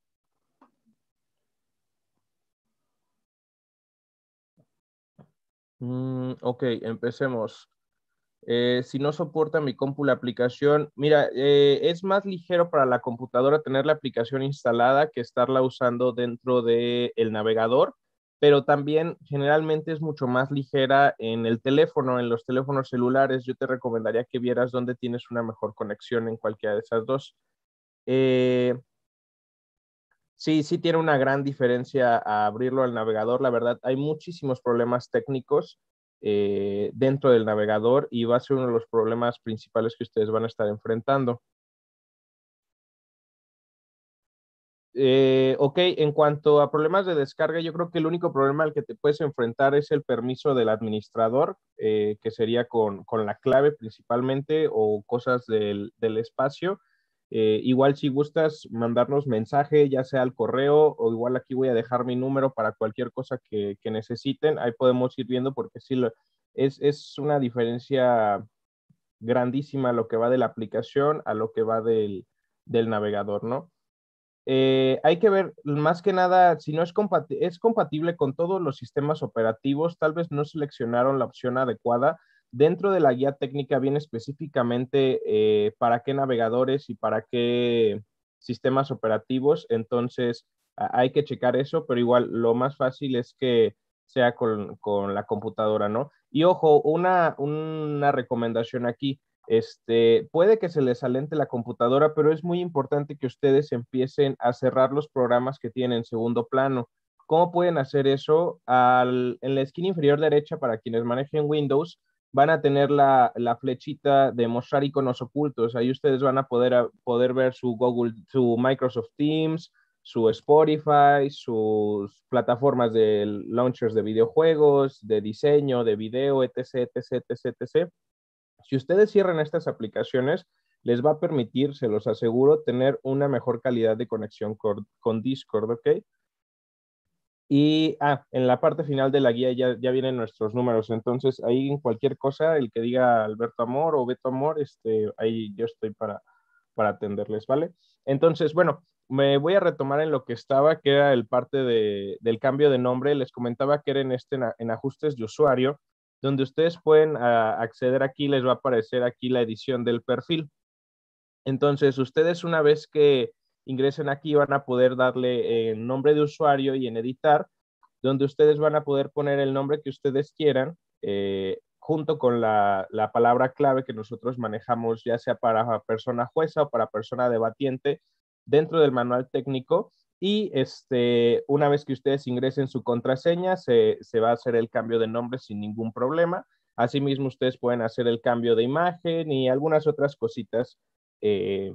Mm, ok, empecemos. Eh, si no soporta mi compu la aplicación, mira, eh, es más ligero para la computadora tener la aplicación instalada que estarla usando dentro del navegador, pero también generalmente es mucho más ligera en el teléfono, en los teléfonos celulares. Yo te recomendaría que vieras dónde tienes una mejor conexión en cualquiera de esas dos. Eh, Sí, sí tiene una gran diferencia a abrirlo al navegador. La verdad, hay muchísimos problemas técnicos eh, dentro del navegador y va a ser uno de los problemas principales que ustedes van a estar enfrentando. Eh, ok, en cuanto a problemas de descarga, yo creo que el único problema al que te puedes enfrentar es el permiso del administrador, eh, que sería con, con la clave principalmente o cosas del, del espacio. Eh, igual si gustas mandarnos mensaje, ya sea al correo o igual aquí voy a dejar mi número para cualquier cosa que, que necesiten. Ahí podemos ir viendo porque sí, lo, es, es una diferencia grandísima lo que va de la aplicación a lo que va del, del navegador, ¿no? Eh, hay que ver más que nada si no es, compati es compatible con todos los sistemas operativos, tal vez no seleccionaron la opción adecuada. Dentro de la guía técnica viene específicamente eh, para qué navegadores y para qué sistemas operativos, entonces hay que checar eso, pero igual lo más fácil es que sea con, con la computadora, ¿no? Y ojo, una, una recomendación aquí. Este, puede que se les alente la computadora, pero es muy importante que ustedes empiecen a cerrar los programas que tienen en segundo plano. ¿Cómo pueden hacer eso? Al, en la esquina inferior derecha, para quienes manejen Windows, van a tener la, la flechita de mostrar iconos ocultos. Ahí ustedes van a poder, a, poder ver su Google, su Microsoft Teams, su Spotify, sus plataformas de launchers de videojuegos, de diseño, de video, etc, etc, etc, etc. Si ustedes cierran estas aplicaciones, les va a permitir, se los aseguro, tener una mejor calidad de conexión con, con Discord, ¿ok? Y ah, en la parte final de la guía ya, ya vienen nuestros números, entonces ahí en cualquier cosa, el que diga Alberto Amor o Beto Amor, este, ahí yo estoy para, para atenderles, ¿vale? Entonces, bueno, me voy a retomar en lo que estaba, que era el parte de, del cambio de nombre. Les comentaba que era en, este, en ajustes de usuario, donde ustedes pueden uh, acceder aquí, les va a aparecer aquí la edición del perfil. Entonces, ustedes una vez que ingresen aquí van a poder darle en nombre de usuario y en editar, donde ustedes van a poder poner el nombre que ustedes quieran, eh, junto con la, la palabra clave que nosotros manejamos, ya sea para persona jueza o para persona debatiente, dentro del manual técnico. Y este, una vez que ustedes ingresen su contraseña, se, se va a hacer el cambio de nombre sin ningún problema. Asimismo, ustedes pueden hacer el cambio de imagen y algunas otras cositas eh,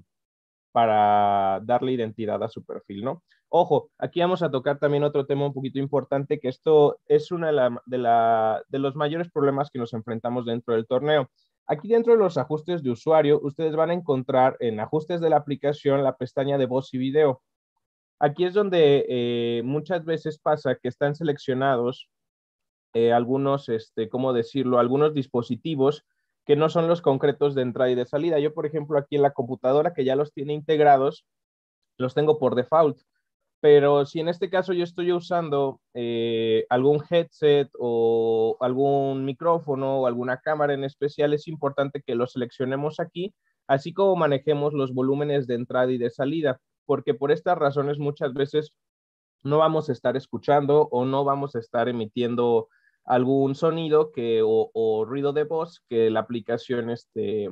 para darle identidad a su perfil, ¿no? Ojo, aquí vamos a tocar también otro tema un poquito importante, que esto es uno de, la, de, la, de los mayores problemas que nos enfrentamos dentro del torneo. Aquí dentro de los ajustes de usuario, ustedes van a encontrar en ajustes de la aplicación la pestaña de voz y video. Aquí es donde eh, muchas veces pasa que están seleccionados eh, algunos, este, ¿cómo decirlo? Algunos dispositivos que no son los concretos de entrada y de salida. Yo, por ejemplo, aquí en la computadora que ya los tiene integrados, los tengo por default. Pero si en este caso yo estoy usando eh, algún headset o algún micrófono o alguna cámara en especial, es importante que lo seleccionemos aquí, así como manejemos los volúmenes de entrada y de salida, porque por estas razones muchas veces no vamos a estar escuchando o no vamos a estar emitiendo algún sonido que, o, o ruido de voz que la aplicación este,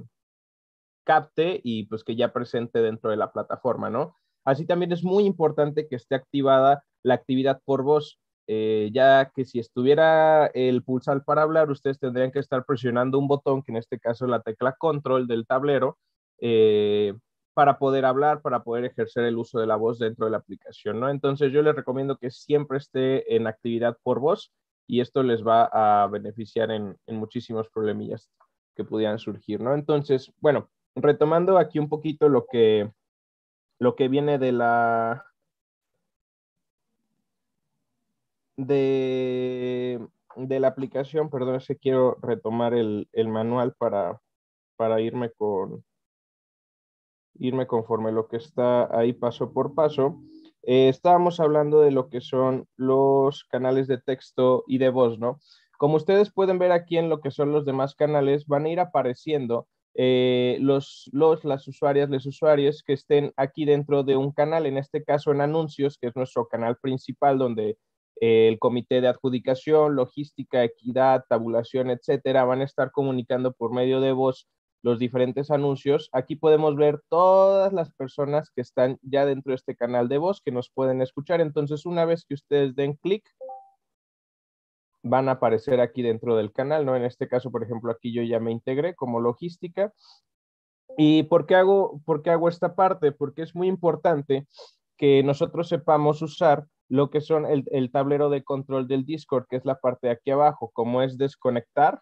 capte y pues que ya presente dentro de la plataforma, ¿no? Así también es muy importante que esté activada la actividad por voz. eh, ya que si estuviera el pulsar para hablar, ustedes tendrían que estar presionando un botón, que en este caso es la tecla control del tablero, eh, para poder hablar, para poder ejercer el uso de la voz dentro de la aplicación, ¿no? Entonces yo les recomiendo que siempre esté en actividad por voz y esto les va a beneficiar en, en muchísimos problemillas que pudieran surgir, ¿no? Entonces, bueno, retomando aquí un poquito lo que, lo que viene de la... De, de la aplicación, perdón, es que quiero retomar el, el manual para, para irme con irme conforme lo que está ahí paso por paso. Eh, estábamos hablando de lo que son los canales de texto y de voz, ¿no? Como ustedes pueden ver aquí en lo que son los demás canales, van a ir apareciendo eh, los, los, las usuarias, los usuarios que estén aquí dentro de un canal, en este caso en anuncios, que es nuestro canal principal, donde eh, el comité de adjudicación, logística, equidad, tabulación, etcétera, van a estar comunicando por medio de voz los diferentes anuncios. Aquí podemos ver todas las personas que están ya dentro de este canal de voz que nos pueden escuchar. Entonces, una vez que ustedes den clic, van a aparecer aquí dentro del canal, ¿no? En este caso, por ejemplo, aquí yo ya me integré como logística. ¿Y por qué hago, por qué hago esta parte? Porque es muy importante que nosotros sepamos usar lo que son el, el tablero de control del Discord, que es la parte de aquí abajo, como es desconectar,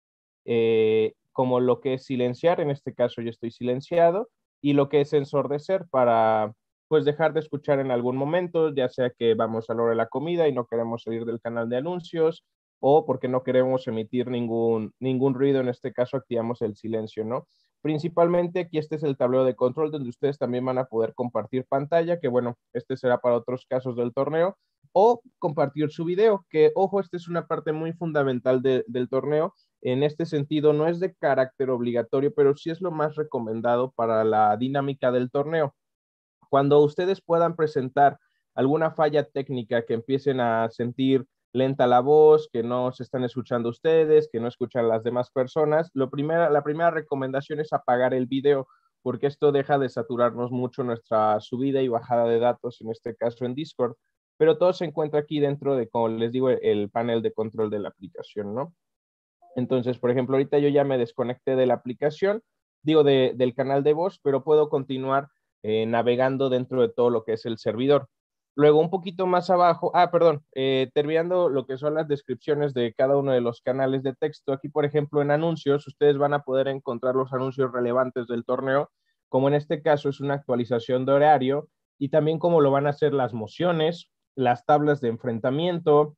eh, como lo que es silenciar, en este caso yo estoy silenciado, y lo que es ensordecer para pues dejar de escuchar en algún momento, ya sea que vamos a la hora de la comida y no queremos salir del canal de anuncios, o porque no queremos emitir ningún, ningún ruido, en este caso activamos el silencio, ¿no? Principalmente aquí este es el tablero de control donde ustedes también van a poder compartir pantalla, que bueno, este será para otros casos del torneo, o compartir su video, que ojo, esta es una parte muy fundamental de, del torneo. En este sentido, no es de carácter obligatorio, pero sí es lo más recomendado para la dinámica del torneo. Cuando ustedes puedan presentar alguna falla técnica, que empiecen a sentir lenta la voz, que no se están escuchando ustedes, que no escuchan las demás personas, lo primera, la primera recomendación es apagar el video, porque esto deja de saturarnos mucho nuestra subida y bajada de datos, en este caso en Discord, pero todo se encuentra aquí dentro de, como les digo, el panel de control de la aplicación, ¿no? Entonces, por ejemplo, ahorita yo ya me desconecté de la aplicación, digo, de, del canal de voz, pero puedo continuar eh, navegando dentro de todo lo que es el servidor. Luego, un poquito más abajo, ah, perdón, eh, terminando lo que son las descripciones de cada uno de los canales de texto. Aquí, por ejemplo, en anuncios, ustedes van a poder encontrar los anuncios relevantes del torneo, como en este caso es una actualización de horario, y también como lo van a hacer las mociones, las tablas de enfrentamiento,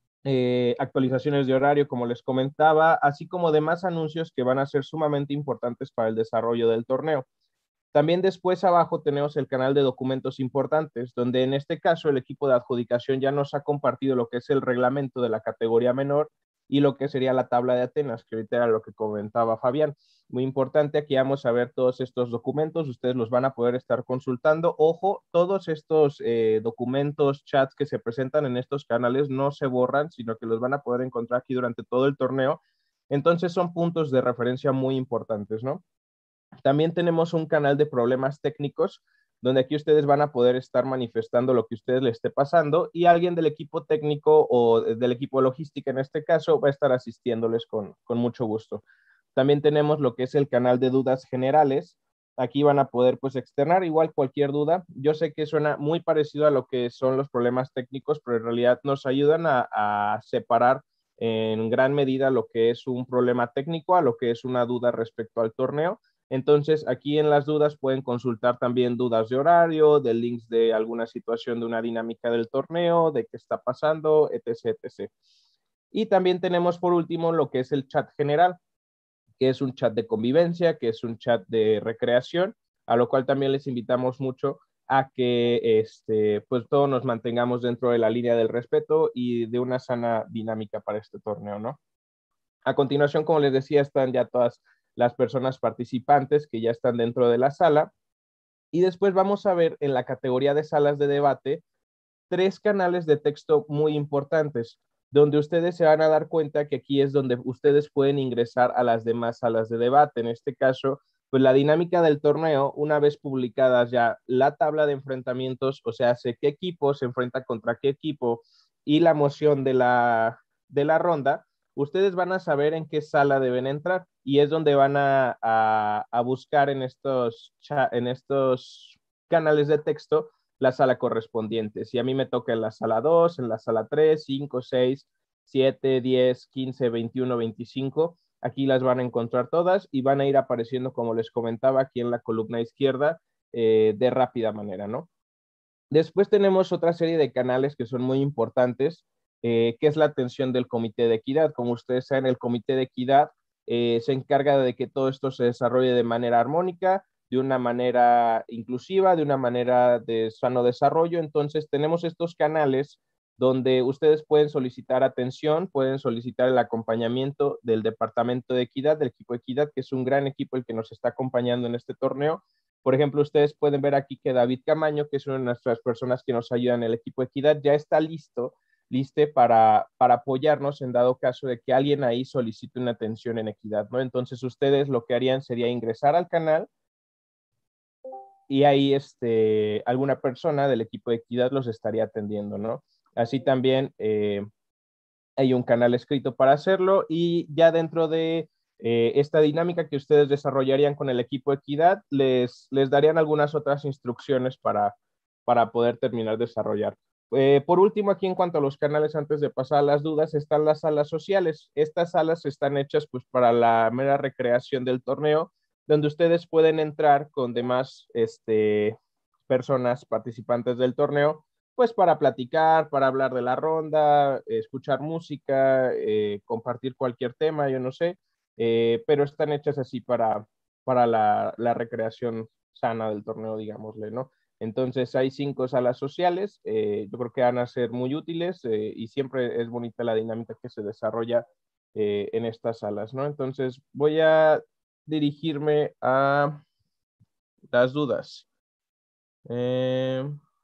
eh, actualizaciones de horario, como les comentaba, así como demás anuncios que van a ser sumamente importantes para el desarrollo del torneo. También después abajo tenemos el canal de documentos importantes, donde en este caso el equipo de adjudicación ya nos ha compartido lo que es el reglamento de la categoría menor y lo que sería la tabla de Atenas, que ahorita era lo que comentaba Fabián. Muy importante, aquí vamos a ver todos estos documentos, ustedes los van a poder estar consultando. Ojo, todos estos eh, documentos, chats que se presentan en estos canales no se borran, sino que los van a poder encontrar aquí durante todo el torneo. Entonces son puntos de referencia muy importantes, ¿no? También tenemos un canal de problemas técnicos, donde aquí ustedes van a poder estar manifestando lo que a ustedes les esté pasando y alguien del equipo técnico o del equipo logística en este caso va a estar asistiéndoles con, con mucho gusto. También tenemos lo que es el canal de dudas generales. Aquí van a poder pues externar igual cualquier duda. Yo sé que suena muy parecido a lo que son los problemas técnicos, pero en realidad nos ayudan a, a separar en gran medida lo que es un problema técnico a lo que es una duda respecto al torneo. Entonces, aquí en las dudas pueden consultar también dudas de horario, de links de alguna situación de una dinámica del torneo, de qué está pasando, etc, etcétera. Y también tenemos por último lo que es el chat general, que es un chat de convivencia, que es un chat de recreación, a lo cual también les invitamos mucho a que este, pues todos nos mantengamos dentro de la línea del respeto y de una sana dinámica para este torneo, ¿no? A continuación, como les decía, están ya todas las personas participantes que ya están dentro de la sala. Y después vamos a ver en la categoría de salas de debate tres canales de texto muy importantes, donde ustedes se van a dar cuenta que aquí es donde ustedes pueden ingresar a las demás salas de debate. En este caso, pues la dinámica del torneo, una vez publicadas ya la tabla de enfrentamientos, o sea, sé qué equipo se enfrenta contra qué equipo, y la moción de la, de la ronda, ustedes van a saber en qué sala deben entrar y es donde van a, a, a buscar en estos, en estos canales de texto la sala correspondiente. Si a mí me toca en la sala dos, en la sala tres, cinco, seis, siete, diez, quince, veintiuno, veinticinco, aquí las van a encontrar todas y van a ir apareciendo, como les comentaba, aquí en la columna izquierda eh, de rápida manera, ¿no? Después tenemos otra serie de canales que son muy importantes, eh, que es la atención del Comité de Equidad. Como ustedes saben, el Comité de Equidad eh, se encarga de que todo esto se desarrolle de manera armónica, de una manera inclusiva, de una manera de sano desarrollo. Entonces tenemos estos canales donde ustedes pueden solicitar atención, pueden solicitar el acompañamiento del Departamento de Equidad, del equipo de Equidad, que es un gran equipo el que nos está acompañando en este torneo. Por ejemplo, ustedes pueden ver aquí que David Camaño, que es una de nuestras personas que nos ayuda en el equipo de Equidad, ya está listo, liste para, para apoyarnos en dado caso de que alguien ahí solicite una atención en Equidad, ¿no? Entonces ustedes lo que harían sería ingresar al canal y ahí este, alguna persona del equipo de Equidad los estaría atendiendo, ¿no? Así también eh, hay un canal escrito para hacerlo y ya dentro de eh, esta dinámica que ustedes desarrollarían con el equipo de Equidad, les, les darían algunas otras instrucciones para, para poder terminar de desarrollar. Eh, por último, aquí en cuanto a los canales, antes de pasar a las dudas, están las salas sociales. Estas salas están hechas pues para la mera recreación del torneo, donde ustedes pueden entrar con demás este, personas participantes del torneo, pues para platicar, para hablar de la ronda, escuchar música, eh, compartir cualquier tema, yo no sé, eh, pero están hechas así para, para la, la recreación sana del torneo, digámosle, ¿no? Entonces hay cinco salas sociales, eh, yo creo que van a ser muy útiles eh, y siempre es bonita la dinámica que se desarrolla eh, en estas salas, ¿no? Entonces voy a dirigirme a las dudas. Eh,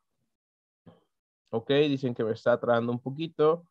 ok, dicen que me está trabando un poquito.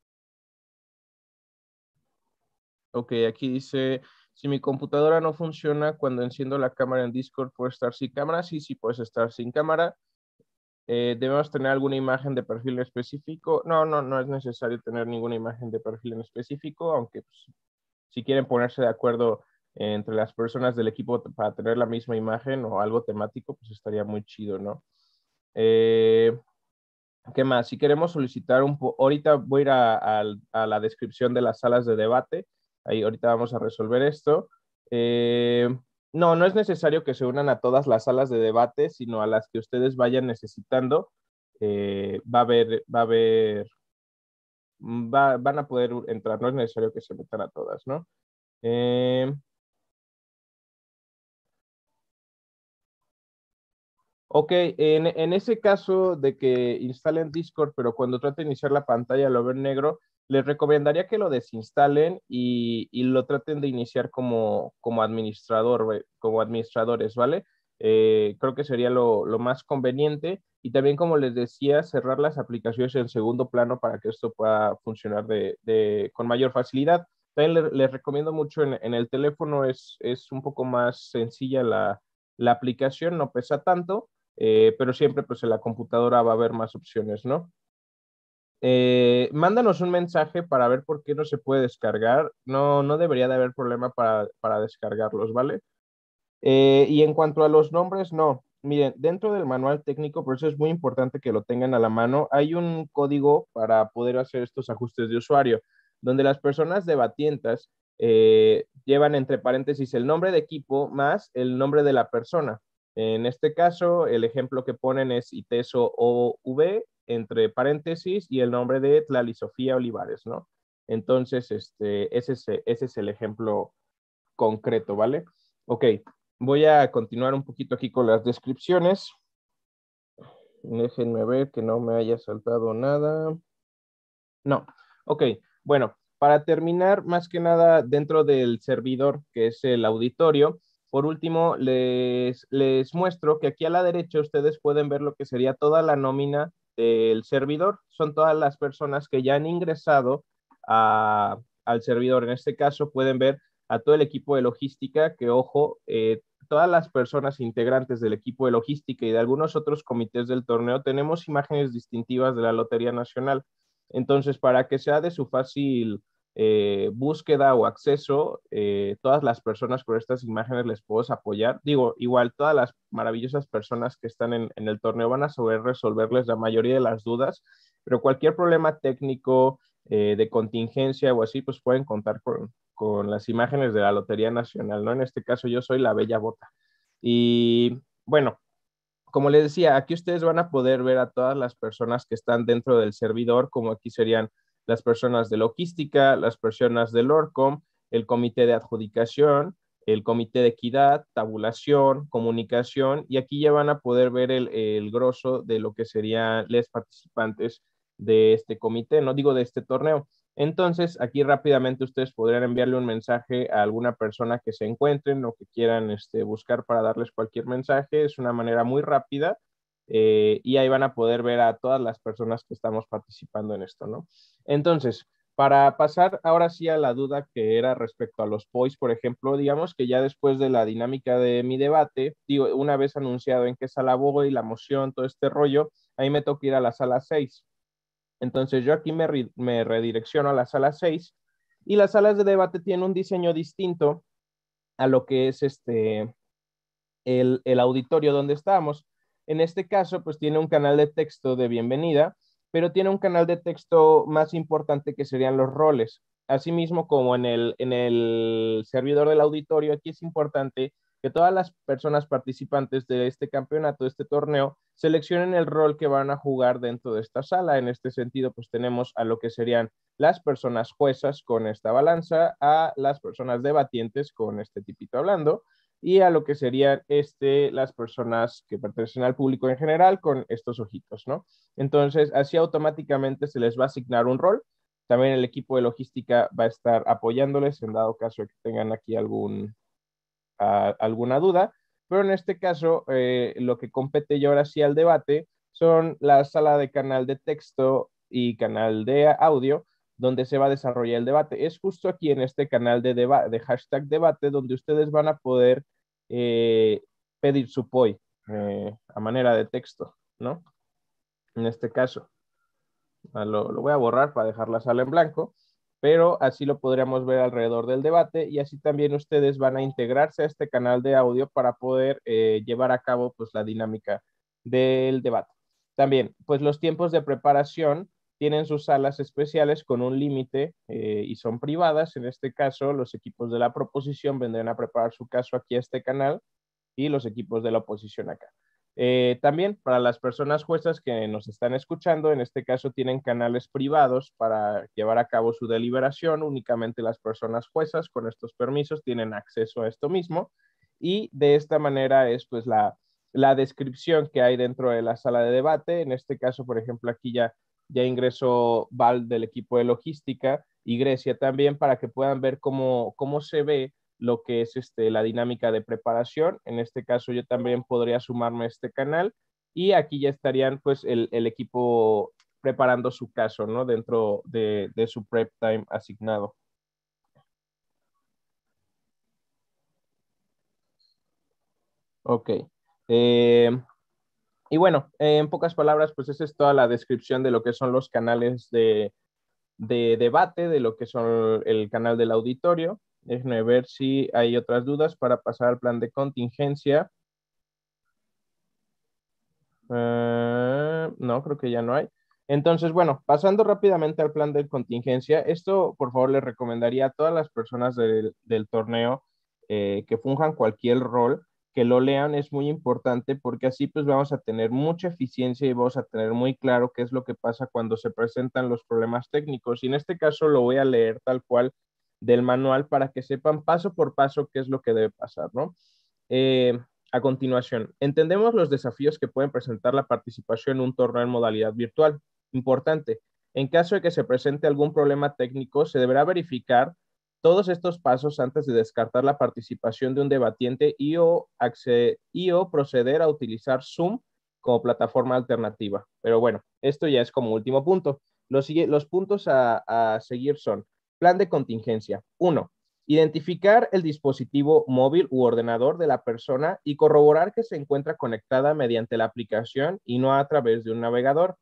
Ok, aquí dice, si mi computadora no funciona cuando enciendo la cámara en Discord, ¿puedo estar sin cámara? Sí, sí, puedes estar sin cámara. Eh, ¿Debemos tener alguna imagen de perfil en específico? No, no, no es necesario tener ninguna imagen de perfil en específico, aunque pues, si quieren ponerse de acuerdo entre las personas del equipo para tener la misma imagen o algo temático, pues estaría muy chido, ¿no? Eh, ¿Qué más? Si queremos solicitar un poco, ahorita voy a ir a, a, a la descripción de las salas de debate, ahí ahorita vamos a resolver esto. Eh, no, no es necesario que se unan a todas las salas de debate, sino a las que ustedes vayan necesitando. Eh, va a haber, va a haber, va, van a poder entrar, no es necesario que se metan a todas, ¿no? Eh, ok, en, en ese caso de que instalen Discord, pero cuando trate de iniciar la pantalla lo ven negro, les recomendaría que lo desinstalen y, y lo traten de iniciar como, como administrador, como administradores, ¿vale? Eh, creo que sería lo, lo más conveniente y también, como les decía, cerrar las aplicaciones en segundo plano para que esto pueda funcionar de, de, con mayor facilidad. También les, les recomiendo mucho en, en el teléfono, es, es un poco más sencilla la, la aplicación, no pesa tanto. Eh, pero siempre pues en la computadora va a haber más opciones, ¿no? Eh, mándanos un mensaje para ver por qué no se puede descargar. No, no debería de haber problema para, para descargarlos, ¿vale? Eh, y en cuanto a los nombres, no. Miren, dentro del manual técnico, por eso es muy importante que lo tengan a la mano, hay un código para poder hacer estos ajustes de usuario, donde las personas debatientas eh, llevan entre paréntesis el nombre de equipo más el nombre de la persona. En este caso, el ejemplo que ponen es Iteso O V entre paréntesis y el nombre de Tlali Sofía Olivares, ¿no? Entonces, este, ese, es, ese es el ejemplo concreto, ¿vale? Ok, voy a continuar un poquito aquí con las descripciones. Déjenme ver que no me haya saltado nada. No, ok, bueno, para terminar, más que nada dentro del servidor, que es el auditorio, por último, les, les muestro que aquí a la derecha ustedes pueden ver lo que sería toda la nómina del servidor. Son todas las personas que ya han ingresado a, al servidor. En este caso pueden ver a todo el equipo de logística, que ojo, eh, todas las personas integrantes del equipo de logística y de algunos otros comités del torneo tenemos imágenes distintivas de la Lotería Nacional. Entonces, para que sea de su fácil eh, búsqueda o acceso, eh, todas las personas con estas imágenes les puedo apoyar. Digo, igual todas las maravillosas personas que están en, en el torneo van a saber resolverles la mayoría de las dudas, pero cualquier problema técnico eh, de contingencia o así, pues pueden contar con, con las imágenes de la Lotería Nacional, ¿no? En este caso yo soy la Bella Bota. Y bueno, como les decía, aquí ustedes van a poder ver a todas las personas que están dentro del servidor, como aquí serían las personas de logística, las personas del ORCOM, el comité de adjudicación, el comité de equidad, tabulación, comunicación, y aquí ya van a poder ver el, el grosso de lo que serían los participantes de este comité, no digo de este torneo. Entonces, aquí rápidamente ustedes podrían enviarle un mensaje a alguna persona que se encuentren o que quieran este, buscar para darles cualquier mensaje. Es una manera muy rápida eh, y ahí van a poder ver a todas las personas que estamos participando en esto, ¿no? Entonces, para pasar ahora sí a la duda que era respecto a los P O Is, por ejemplo, digamos que ya después de la dinámica de mi debate, digo, una vez anunciado en qué sala voy, la moción, todo este rollo, ahí me toca ir a la sala seis. Entonces yo aquí me, re, me redirecciono a la sala seis y las salas de debate tienen un diseño distinto a lo que es este, el, el auditorio donde estamos. En este caso, pues tiene un canal de texto de bienvenida, pero tiene un canal de texto más importante que serían los roles. Asimismo, como en el, en el servidor del auditorio, aquí es importante que todas las personas participantes de este campeonato, de este torneo, seleccionen el rol que van a jugar dentro de esta sala. En este sentido, pues tenemos a lo que serían las personas juezas con esta balanza, a las personas debatientes con este tipito hablando, y a lo que serían este, las personas que pertenecen al público en general con estos ojitos, ¿no? Entonces, así automáticamente se les va a asignar un rol. También el equipo de logística va a estar apoyándoles en dado caso de que tengan aquí algún, uh, alguna duda. Pero en este caso, eh, lo que compete ya ahora sí al debate son la sala de canal de texto y canal de audio, donde se va a desarrollar el debate. Es justo aquí en este canal de, deba de hashtag debate donde ustedes van a poder eh, pedir su P O I eh, a manera de texto, ¿no? En este caso. Lo, lo voy a borrar para dejar la sala en blanco, pero así lo podríamos ver alrededor del debate y así también ustedes van a integrarse a este canal de audio para poder eh, llevar a cabo pues la dinámica del debate. También, pues los tiempos de preparación tienen sus salas especiales con un límite eh, y son privadas. En este caso, los equipos de la proposición vendrán a preparar su caso aquí a este canal y los equipos de la oposición acá. Eh, también para las personas juezas que nos están escuchando, en este caso tienen canales privados para llevar a cabo su deliberación. Únicamente las personas juezas con estos permisos tienen acceso a esto mismo y de esta manera es pues la, la descripción que hay dentro de la sala de debate. En este caso, por ejemplo, aquí ya, ya ingresó Val del equipo de logística y Grecia también para que puedan ver cómo, cómo se ve lo que es este, la dinámica de preparación. En este caso yo también podría sumarme a este canal y aquí ya estarían pues el, el equipo preparando su caso, ¿no? Dentro de, de su prep time asignado. Ok. Eh, y bueno, eh, en pocas palabras, pues esa es toda la descripción de lo que son los canales de, de debate, de lo que son el canal del auditorio. Déjenme ver si hay otras dudas para pasar al plan de contingencia. Uh, no, creo que ya no hay. Entonces, bueno, pasando rápidamente al plan de contingencia, esto por favor les recomendaría a todas las personas del, del torneo eh, que funjan cualquier rol, que lo lean, es muy importante porque así pues vamos a tener mucha eficiencia y vamos a tener muy claro qué es lo que pasa cuando se presentan los problemas técnicos. Y en este caso lo voy a leer tal cual del manual para que sepan paso por paso qué es lo que debe pasar, ¿no? Eh, A continuación, entendemos los desafíos que pueden presentar la participación en un torneo en modalidad virtual. Importante, en caso de que se presente algún problema técnico, se deberá verificar todos estos pasos antes de descartar la participación de un debatiente y o, acceder, y o proceder a utilizar Zoom como plataforma alternativa. Pero bueno, esto ya es como último punto. Los, los puntos a, a seguir son: plan de contingencia. Uno, identificar el dispositivo móvil u ordenador de la persona y corroborar que se encuentra conectada mediante la aplicación y no a través de un navegador.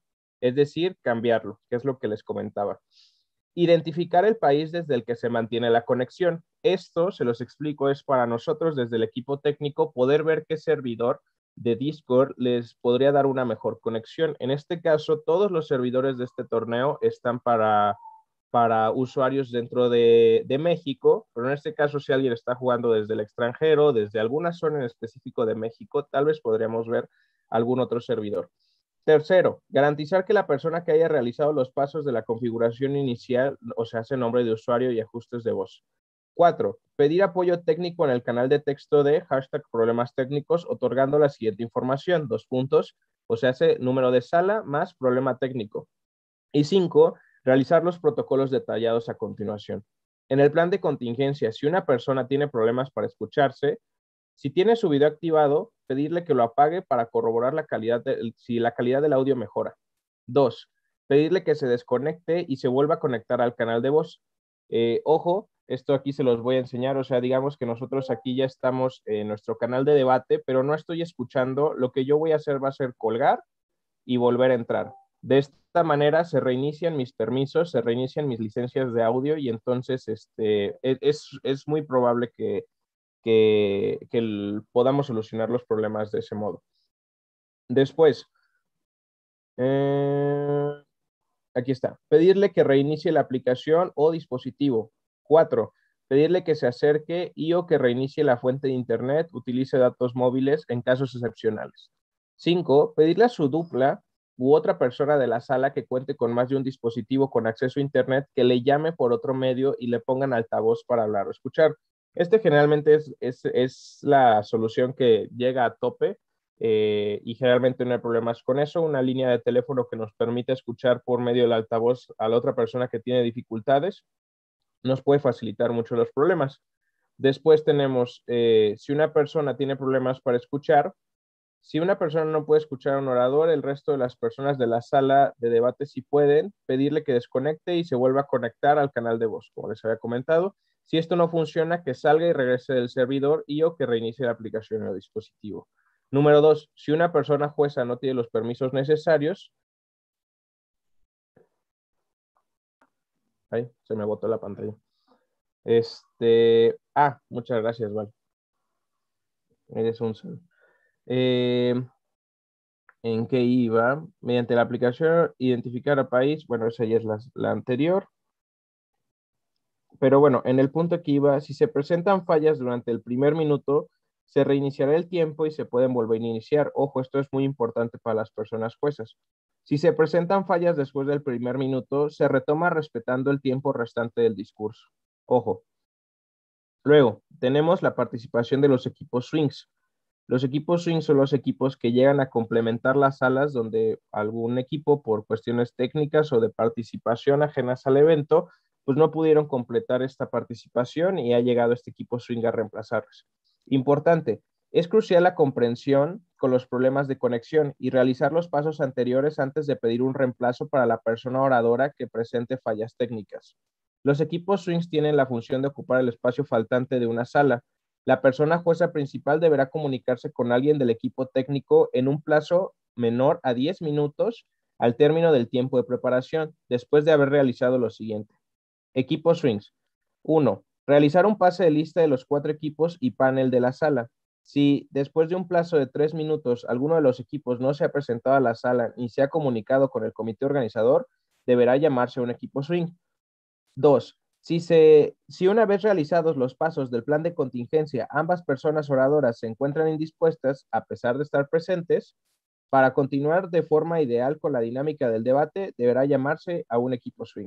es decir, cambiarlo, que es lo que les comentaba. Identificar el país desde el que se mantiene la conexión. Esto, se los explico, es para nosotros desde el equipo técnico poder ver qué servidor de Discord les podría dar una mejor conexión. En este caso, todos los servidores de este torneo están para, para usuarios dentro de, de México, pero en este caso, si alguien está jugando desde el extranjero, desde alguna zona en específico de México, tal vez podríamos ver algún otro servidor. Tercero, garantizar que la persona que haya realizado los pasos de la configuración inicial, o sea, hace nombre de usuario y ajustes de voz. Cuatro, pedir apoyo técnico en el canal de texto de hashtag problemas técnicos, otorgando la siguiente información, dos puntos, o sea, hace número de sala más problema técnico. Y cinco, realizar los protocolos detallados a continuación. En el plan de contingencia, si una persona tiene problemas para escucharse, si tiene su video activado, pedirle que lo apague para corroborar la calidad de, si la calidad del audio mejora. Dos, pedirle que se desconecte y se vuelva a conectar al canal de voz. Eh, ojo, esto aquí se los voy a enseñar, o sea, digamos que nosotros aquí ya estamos en nuestro canal de debate, pero no estoy escuchando. Lo que yo voy a hacer va a ser colgar y volver a entrar. De esta manera se reinician mis permisos, se reinician mis licencias de audio y entonces este, es, es muy probable que que, que el, podamos solucionar los problemas de ese modo. Después, eh, aquí está, pedirle que reinicie la aplicación o dispositivo. Cuatro, pedirle que se acerque y o que reinicie la fuente de internet, utilice datos móviles en casos excepcionales. Cinco, pedirle a su dupla u otra persona de la sala que cuente con más de un dispositivo con acceso a internet que le llame por otro medio y le pongan altavoz para hablar o escuchar. Este generalmente es, es, es la solución que llega a tope eh, y generalmente no hay problemas con eso. Una línea de teléfono que nos permite escuchar por medio del altavoz a la otra persona que tiene dificultades nos puede facilitar mucho los problemas. Después tenemos, eh, si una persona tiene problemas para escuchar, si una persona no puede escuchar a un orador, el resto de las personas de la sala de debate sí pueden pedirle que desconecte y se vuelva a conectar al canal de voz, como les había comentado. Si esto no funciona, que salga y regrese del servidor y o que reinicie la aplicación o dispositivo. Número dos, si una persona jueza no tiene los permisos necesarios, ay, se me botó la pantalla. Este, ah, muchas gracias, Val. Eres un sol. Eh, ¿En qué iba? Mediante la aplicación, identificar a país, bueno, esa ya es la, la anterior. Pero bueno, en el punto que iba, si se presentan fallas durante el primer minuto, se reiniciará el tiempo y se pueden volver a iniciar. Ojo, esto es muy importante para las personas juezas. Si se presentan fallas después del primer minuto, se retoma respetando el tiempo restante del discurso. Ojo. Luego, tenemos la participación de los equipos swings. Los equipos swings son los equipos que llegan a complementar las salas donde algún equipo, por cuestiones técnicas o de participación ajenas al evento, pues no pudieron completar esta participación y ha llegado este equipo swing a reemplazarlos. Importante, es crucial la comprensión con los problemas de conexión y realizar los pasos anteriores antes de pedir un reemplazo para la persona oradora que presente fallas técnicas. Los equipos swings tienen la función de ocupar el espacio faltante de una sala. La persona jueza principal deberá comunicarse con alguien del equipo técnico en un plazo menor a diez minutos al término del tiempo de preparación, después de haber realizado lo siguiente. Equipos swings. uno. Realizar un pase de lista de los cuatro equipos y panel de la sala. Si después de un plazo de tres minutos alguno de los equipos no se ha presentado a la sala ni se ha comunicado con el comité organizador, deberá llamarse un equipo swing. dos. Si, se, si una vez realizados los pasos del plan de contingencia, ambas personas oradoras se encuentran indispuestas, a pesar de estar presentes, para continuar de forma ideal con la dinámica del debate, deberá llamarse a un equipo swing.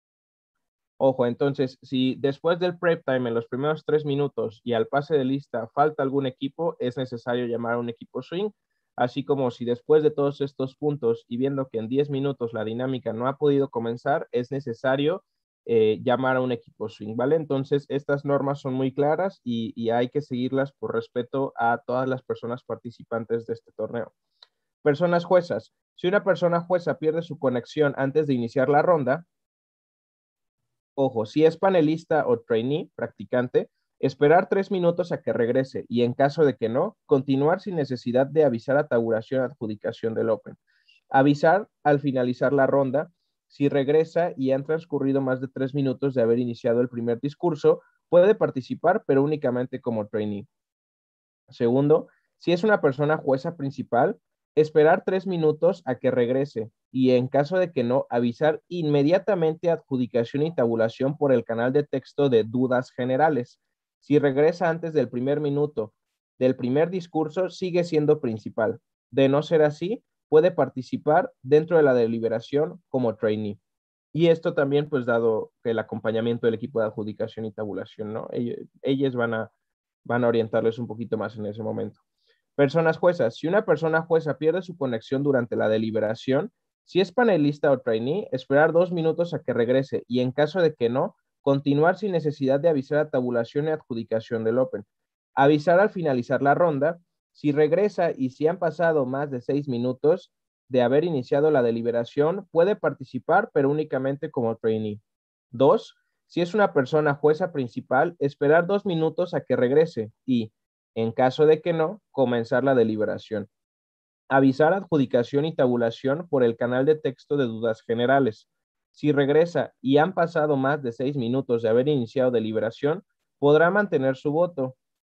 Ojo, entonces, si después del prep time en los primeros tres minutos y al pase de lista falta algún equipo, es necesario llamar a un equipo swing, así como si después de todos estos puntos y viendo que en diez minutos la dinámica no ha podido comenzar, es necesario eh, llamar a un equipo swing, ¿vale? Entonces, estas normas son muy claras y, y hay que seguirlas por respeto a todas las personas participantes de este torneo. Personas juezas. Si una persona jueza pierde su conexión antes de iniciar la ronda, ojo, si es panelista o trainee, practicante, esperar tres minutos a que regrese y en caso de que no, continuar sin necesidad de avisar a tabulación adjudicación del Open. Avisar al finalizar la ronda. Si regresa y han transcurrido más de tres minutos de haber iniciado el primer discurso, puede participar, pero únicamente como trainee. Segundo, si es una persona jueza principal, esperar tres minutos a que regrese y en caso de que no, avisar inmediatamente adjudicación y tabulación por el canal de texto de dudas generales. Si regresa antes del primer minuto del primer discurso, sigue siendo principal. De no ser así, puede participar dentro de la deliberación como trainee. Y esto también, pues, dado el acompañamiento del equipo de adjudicación y tabulación, ¿no? Ellos, ellos van a, van a orientarles un poquito más en ese momento. Personas juezas. Si una persona jueza pierde su conexión durante la deliberación, si es panelista o trainee, esperar dos minutos a que regrese y en caso de que no, continuar sin necesidad de avisar a tabulación y adjudicación del Open. Avisar al finalizar la ronda. Si regresa y si han pasado más de seis minutos de haber iniciado la deliberación, puede participar, pero únicamente como trainee. Dos, si es una persona jueza principal, esperar dos minutos a que regrese y, en caso de que no, comenzar la deliberación. Avisar adjudicación y tabulación por el canal de texto de dudas generales. Si regresa y han pasado más de seis minutos de haber iniciado deliberación, podrá mantener su voto.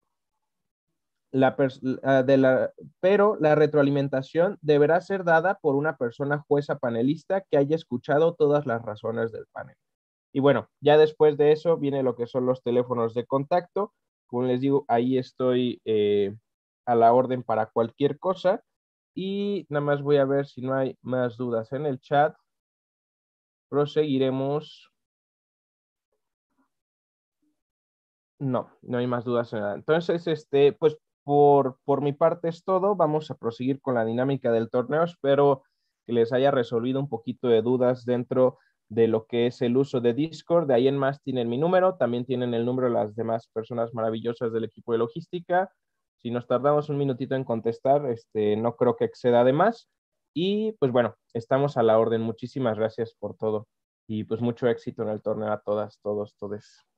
La de la, pero la retroalimentación deberá ser dada por una persona jueza panelista que haya escuchado todas las razones del panel. Y bueno, ya después de eso viene lo que son los teléfonos de contacto. Como les digo, ahí estoy eh, a la orden para cualquier cosa. Y nada más voy a ver si no hay más dudas en el chat. Proseguiremos. No, no hay más dudas en nada. Entonces, este, pues por, por mi parte es todo. Vamos a proseguir con la dinámica del torneo. Espero que les haya resolvido un poquito de dudas dentro de lo que es el uso de Discord. De ahí en más tienen mi número. También tienen el número de las demás personas maravillosas del equipo de logística. Si nos tardamos un minutito en contestar, este, no creo que exceda de más. Y pues bueno, estamos a la orden. Muchísimas gracias por todo. Y pues mucho éxito en el torneo a todas, todos, todes.